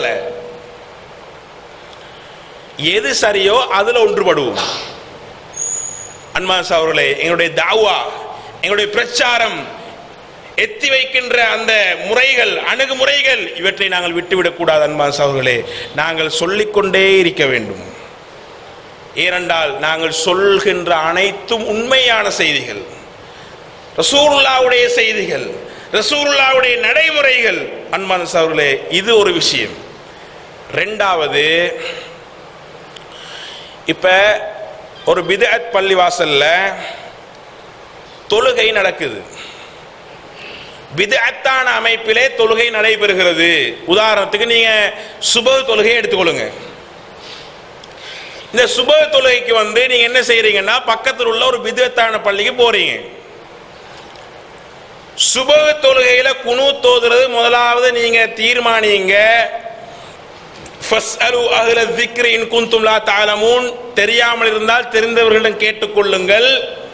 எது சரியோ அதுல ஒன்றுபடுவோம். அன்பான சகோதரர்களே, எங்களுடைய தாவா, எங்களுடைய பிரச்சாரம், எத்தி வைக்கின்ற அந்த முறைகள், அணுகுமுறைகள், இவற்றை நாங்கள் விட்டுவிடக் கூடாது. அன்பான சகோதரர்களே, நாங்கள் சொல்லிக்கொண்டே இருக்க வேண்டும். ஏனென்றால் நாங்கள் சொல்கின்ற அனைத்தும் உண்மையான செய்திகள், ரசூலுல்லாஹ்வுடைய செய்திகள், ரசூலுல்லாஹ்வுடைய நடைமுறைகள். அன்பான சகோதரர்களே, இது ஒரு விஷயம். இரண்டாவது, இப்ப ஒரு பித்அத் பள்ளிவாசல்ல தொழுகை நடக்குது, பித்அத்தான அமைப்பிலே தொழுகை நடைபெறுகிறது. உதாரணத்துக்கு நீங்க சுபஹ் தொழுகை எடுத்துக்கொள்ளுங்க. இந்த சுபஹ் தொழுகைக்கு நீங்க என்ன செய்றீங்கன்னா, பக்கத்தில் உள்ள ஒரு பித்அத்தான பள்ளிக்கு போறீங்க. சுபஹ் தொழுகையில குனூத் ஓதுறது முதலாவது நீங்க தீர்மானிங்க. ஃபஸ்அலு அஹ்ல ஸிக்ரி இன் குன்தும் லா தஅலமூன், தெரியாமல் இருந்தால் தெரிந்தவர்களிடம் கேட்டுக்கொள்ளுங்கள்.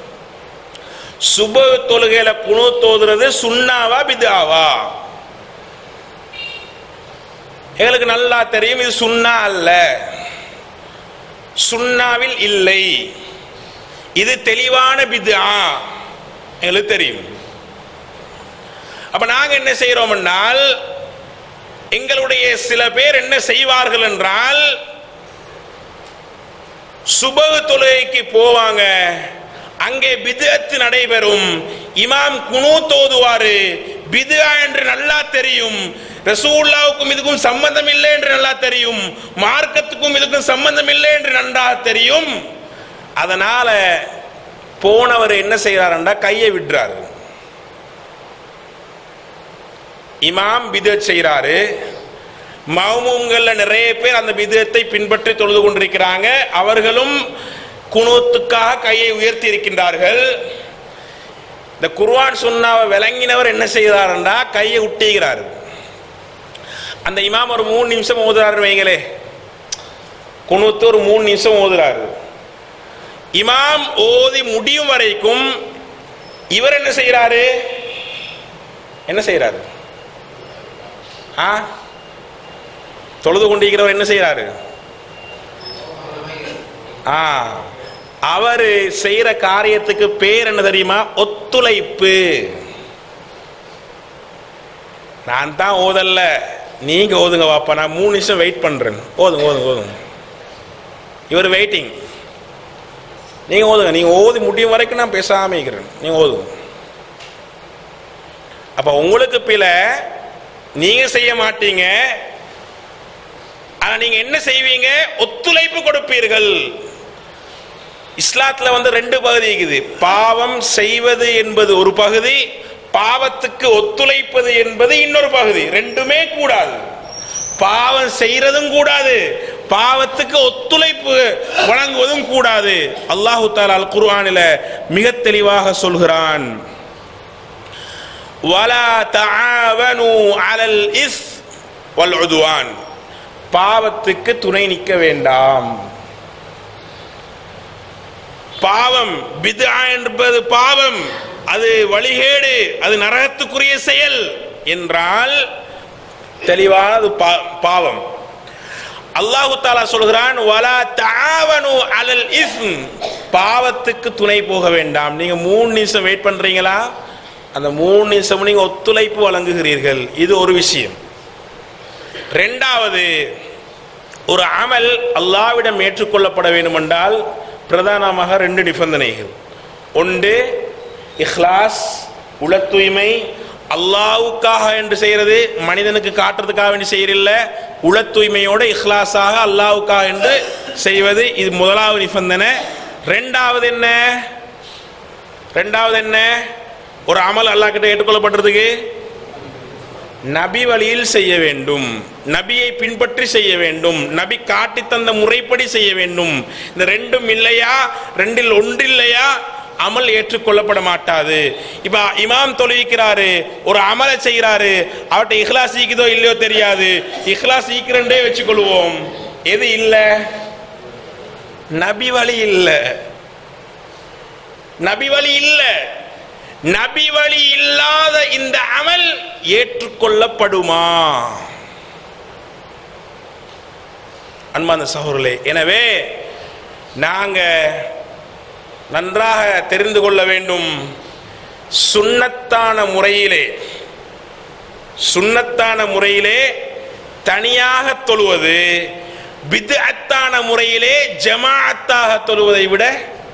சுபஹ் தொழுகையில குனூத் ஓதுறது சுன்னாவா பித்ஆவா? எங்களுக்கு நல்லா தெரியும் இது சுன்னா அல்ல, சுன்னாவில் இல்லை, இது தெளிவான பித்ஆ எங்களுக்கு தெரியும். அப்ப நாங்க என்ன செய்யறோம் என்றால், எங்களுடைய சில பேர் என்ன செய்வார்கள் என்றால், சுபஹ் தொழுகைக்கு போவாங்க, அங்கே பித்அத் நடைபெறும். இமாம் குனூத் ஓதுவாரு, பித்ஆ என்று நல்லா தெரியும். ரசூலுல்லாஹ்வுக்கும் இதுக்கும் சம்பந்தம் இல்லை என்று நல்லா தெரியும். மார்க்கத்துக்கும் இதுக்கும் சம்பந்தம் இல்லை என்று நன்றாக தெரியும். அதனால போனவர் என்ன செய்யறாருண்டா கையை விடுறாரு. இமாம் பித்அத் செய்யறாரு, மஅமூம்கள்ல நிறைய பேர் அந்த பித்அத்தை பின்பற்றி தொழுது கொண்டிருக்கிறாங்க. அவர்களும் குனூத்துக்காக கையை உயர்த்தி இருக்கின்றார்கள். இந்த குர்ஆன் சுன்னாவை விளங்கினவர் என்ன செய்கிறாருண்டா கையை உட்டிக்கிறாரு. அந்த இமாம் ஒரு 3 நிமிஷம் ஓதுறாரு வைங்களே, குனூத்து ஒரு 3 நிமிஷம் ஓதுறாரு. இமாம் ஓதி முடியும் வரைக்கும் இவர் என்ன செய்யறாரு? என்ன செய்யறாரு? தொழுது கொண்டிருக்கிறவர் என்ன செய்யறாரு? அவர் செய்யற காரியத்துக்கு பேர் என்ன தெரியுமா? ஒத்துழைப்பு. நான் தான் ஓதல்ல, நீங்க ஓதுங்க வாப்பா, நான் 3 நிமிஷம் வெயிட் பண்றேன், ஓதுங்க ஓதுங்க ஓதுங்க. இவர் வெயிட்டிங், நீங்க ஓதுங்க, நீங்க ஓதி முடியும் வரைக்கும் நான் பேசாம இருக்கிறேன், நீங்க ஓதுங்க. அப்ப உங்களுக்கு பில நீங்க செய்ய மாட்டீங்க, ஆனா நீங்க என்ன செய்வீங்க? ஒத்துழைப்பு கொடுப்பீர்கள். இஸ்லாத்துல 2 பகுதி இருக்குது. பாவம் செய்வது என்பது ஒரு பகுதி, பாவத்துக்கு ஒத்துழைப்பது என்பது இன்னொரு பகுதி. ரெண்டுமே கூடாது. பாவம் செய்யறதும் கூடாது, பாவத்துக்கு ஒத்துழைப்பு வழங்குவதும் கூடாது. அல்லாஹு தஆலா அல் குர்ஆனில மிக தெளிவாக சொல்கிறான், வலா தஆவனு அலல் இஸ் வல் உத்வான். பாவத்துக்கு துணை நிற்க வேண்டாம். பாவம் பித்ஆ என்பது பாவம், அது வழிகேடு, அது நரகத்துக்குரிய செயல் என்றால் தெளிவான பாவம். அல்லாஹு தஆலா சொல்கிறான், வலா தஆவனு அலல் இஸ்ம். பாவத்துக்கு துணை போக வேண்டாம். நீங்க 3 நிமிஷம் வெயிட் பண்றீங்களா? அந்த 3 நிமிஷம் நீங்க ஒத்துழைப்பு வழங்குகிறீர்கள். இது ஒரு விஷயம். இரண்டாவது, ஒரு அமல் அல்லாஹ்விடம் ஏற்றுக்கொள்ளப்பட வேண்டும் என்றால் பிரதானமாக 2 நிபந்தனைகள். ஒன்று இஹ்லாஸ், உள தூய்மை. அல்லாஹ்வுக்காக என்று செய்யறது, மனிதனுக்கு காட்டுறதுக்காக வேண்டி செய்யறதில்ல. உள தூய்மையோட இஹ்லாஸாக அல்லாஹ்வுக்காக என்று செய்வது, இது முதலாவது நிபந்தனை. இரண்டாவது என்ன? ஒரு அமல் அல்லாஹ் கிட்ட ஏற்றுக்கொள்ளப்படுறதுக்கு நபி வழியில் செய்ய வேண்டும், நபியை பின்பற்றி செய்ய வேண்டும், நபி காட்டி தந்த முறைப்படி செய்ய வேண்டும். இந்த 2ம் இல்லையா, 2ல் 1 இல்லையா, அமல் ஏற்றுக்கொள்ளப்பட மாட்டாது. இப்ப இமாம் தொழுகிறாரு, ஒரு அமலை செய்கிறாரு, அவர்கிட்ட இஹ்லாஸ் ஈக்குதோ இல்லையோ தெரியாது. இஹ்லாஸ் ஈக்கிறண்டே வச்சுக்கொள்வோம். எது இல்ல? நபி வழி இல்ல, நபி வழி இல்ல. நபி வழி இல்லாத இந்த அமல் ஏற்றுக்கொள்ளப்படுமா? அன்பார்ந்த சகோதரர்களே, எனவே நாங்க நன்றாக தெரிந்து கொள்ள வேண்டும். சுன்னத்தான முறையிலே தனியாக தொழுவது, பித்அத்தான முறையிலே ஜமாஅத்தாக தொழுவதை விட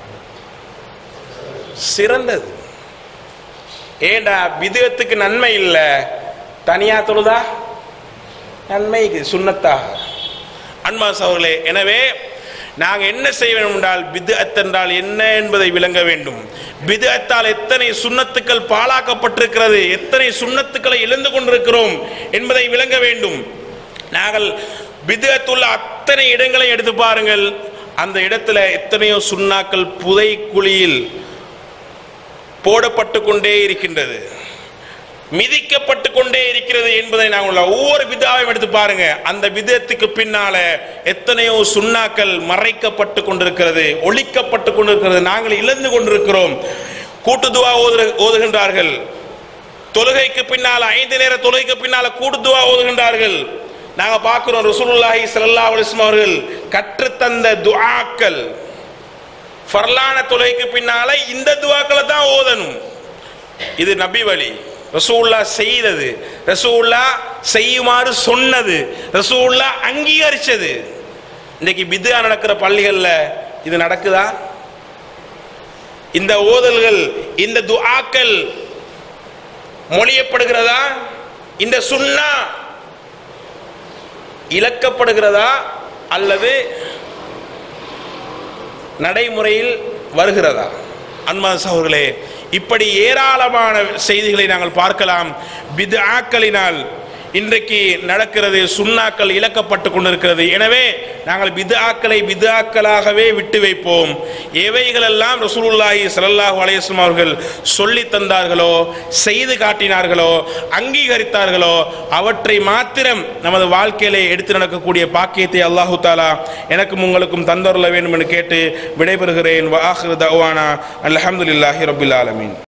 சிறந்தது. ஏண்டா பித்அத்துக்கு நன்மை இல்ல, தனியா தொழுதா நன்மைக்கு சுன்னத்தாக. அன்பார்ந்த சகோதரர்களே, எனவே நாங்க என்ன செய்ய வேண்டும் என்றால், பித்அத் என்றால் என்ன என்பதை விளங்க வேண்டும். பித்அத்தால் எத்தனை சுன்னத்துக்கள் பாழாக்கப்பட்டிருக்கிறது, எத்தனை சுன்னத்துக்களை இழந்து கொண்டிருக்கிறோம் என்பதை விளங்க வேண்டும். நாங்கள் பித்அத்துள்ள அத்தனை இடங்களை எடுத்து பாருங்கள், அந்த இடத்துல எத்தனையோ சுன்னாக்கள் புதை குழியில் போடப்பட்டு கொண்டே இருக்கின்றது, மிதிக்கப்பட்டு கொண்டே இருக்கிறது என்பதை நாங்கள் ஒவ்வொரு பித்ஆவையும் எடுத்து பாருங்க. அந்த பித்அத்துக்கு பின்னால எத்தனையோ சுன்னாக்கள் மறைக்கப்பட்டு கொண்டிருக்கிறது, ஒழிக்கப்பட்டு கொண்டிருக்கிறது, நாங்கள் இழந்து கொண்டிருக்கிறோம். கூட்டு துஆ ஓதுகின்றார்கள், தொழுகைக்கு பின்னால 5 நேர தொழுகைக்கு பின்னால கூட்டு துஆ ஓதுகின்றார்கள். நாங்க பார்க்கிறோம், ரசூலுல்லாஹி ஸல்லல்லாஹு அலைஹி வஸல்லம் அவர்கள் கற்றுத்தந்த துஆக்கள், ஃபர்லான தொழுகைக்கு பின்னால இந்த துஆக்களை தான் ஓதணும். இது நபி வழி, ரசூலுல்லாஹ் செய்தது, ரசூலுல்லாஹ் செய்யுமாறு சொன்னது, ரசூலுல்லாஹ் அங்கீகரிச்சது. இன்னைக்கு பித்ஆ நடக்கிற பள்ளிகள்ல இது நடக்குதா? இந்த ஓதல்கள், இந்த துஆக்கள் மொழியப்படுகிறதா? இந்த சுன்னா இலக்கப்படுகிறதா அல்லது நடைமுறையில் வருகிறதா? அன்பான சகோதரர்களே, இப்படி ஏராளமான செய்திகளை நாங்கள் பார்க்கலாம். பித்ஆக்களினால் இன்றைக்கு நடக்கிறது, சுன்னாக்கள் இழக்கப்பட்டு கொண்டிருக்கிறது. எனவே நாங்கள் பித்ஆக்களை பித்ஆக்களாகவே விட்டு வைப்போம். எவைகளெல்லாம் ரசூலுல்லாஹி ஸல்லல்லாஹு அலைஹி வஸல்லம் அவர்கள் சொல்லி தந்தார்களோ, செய்து காட்டினார்களோ, அங்கீகரித்தார்களோ, அவற்றை மாத்திரம் நமது வாழ்க்கையிலே எடுத்து நடக்கக்கூடிய பாக்கியத்தை அல்லாஹு தஆலா எனக்கும் உங்களுக்கும் தந்தருள வேண்டும் என்று கேட்டு விடைபெறுகிறேன். வ ஆகிரு தஅவானா அல்ஹம்துலில்லாஹி ரப்பில் ஆலமீன்.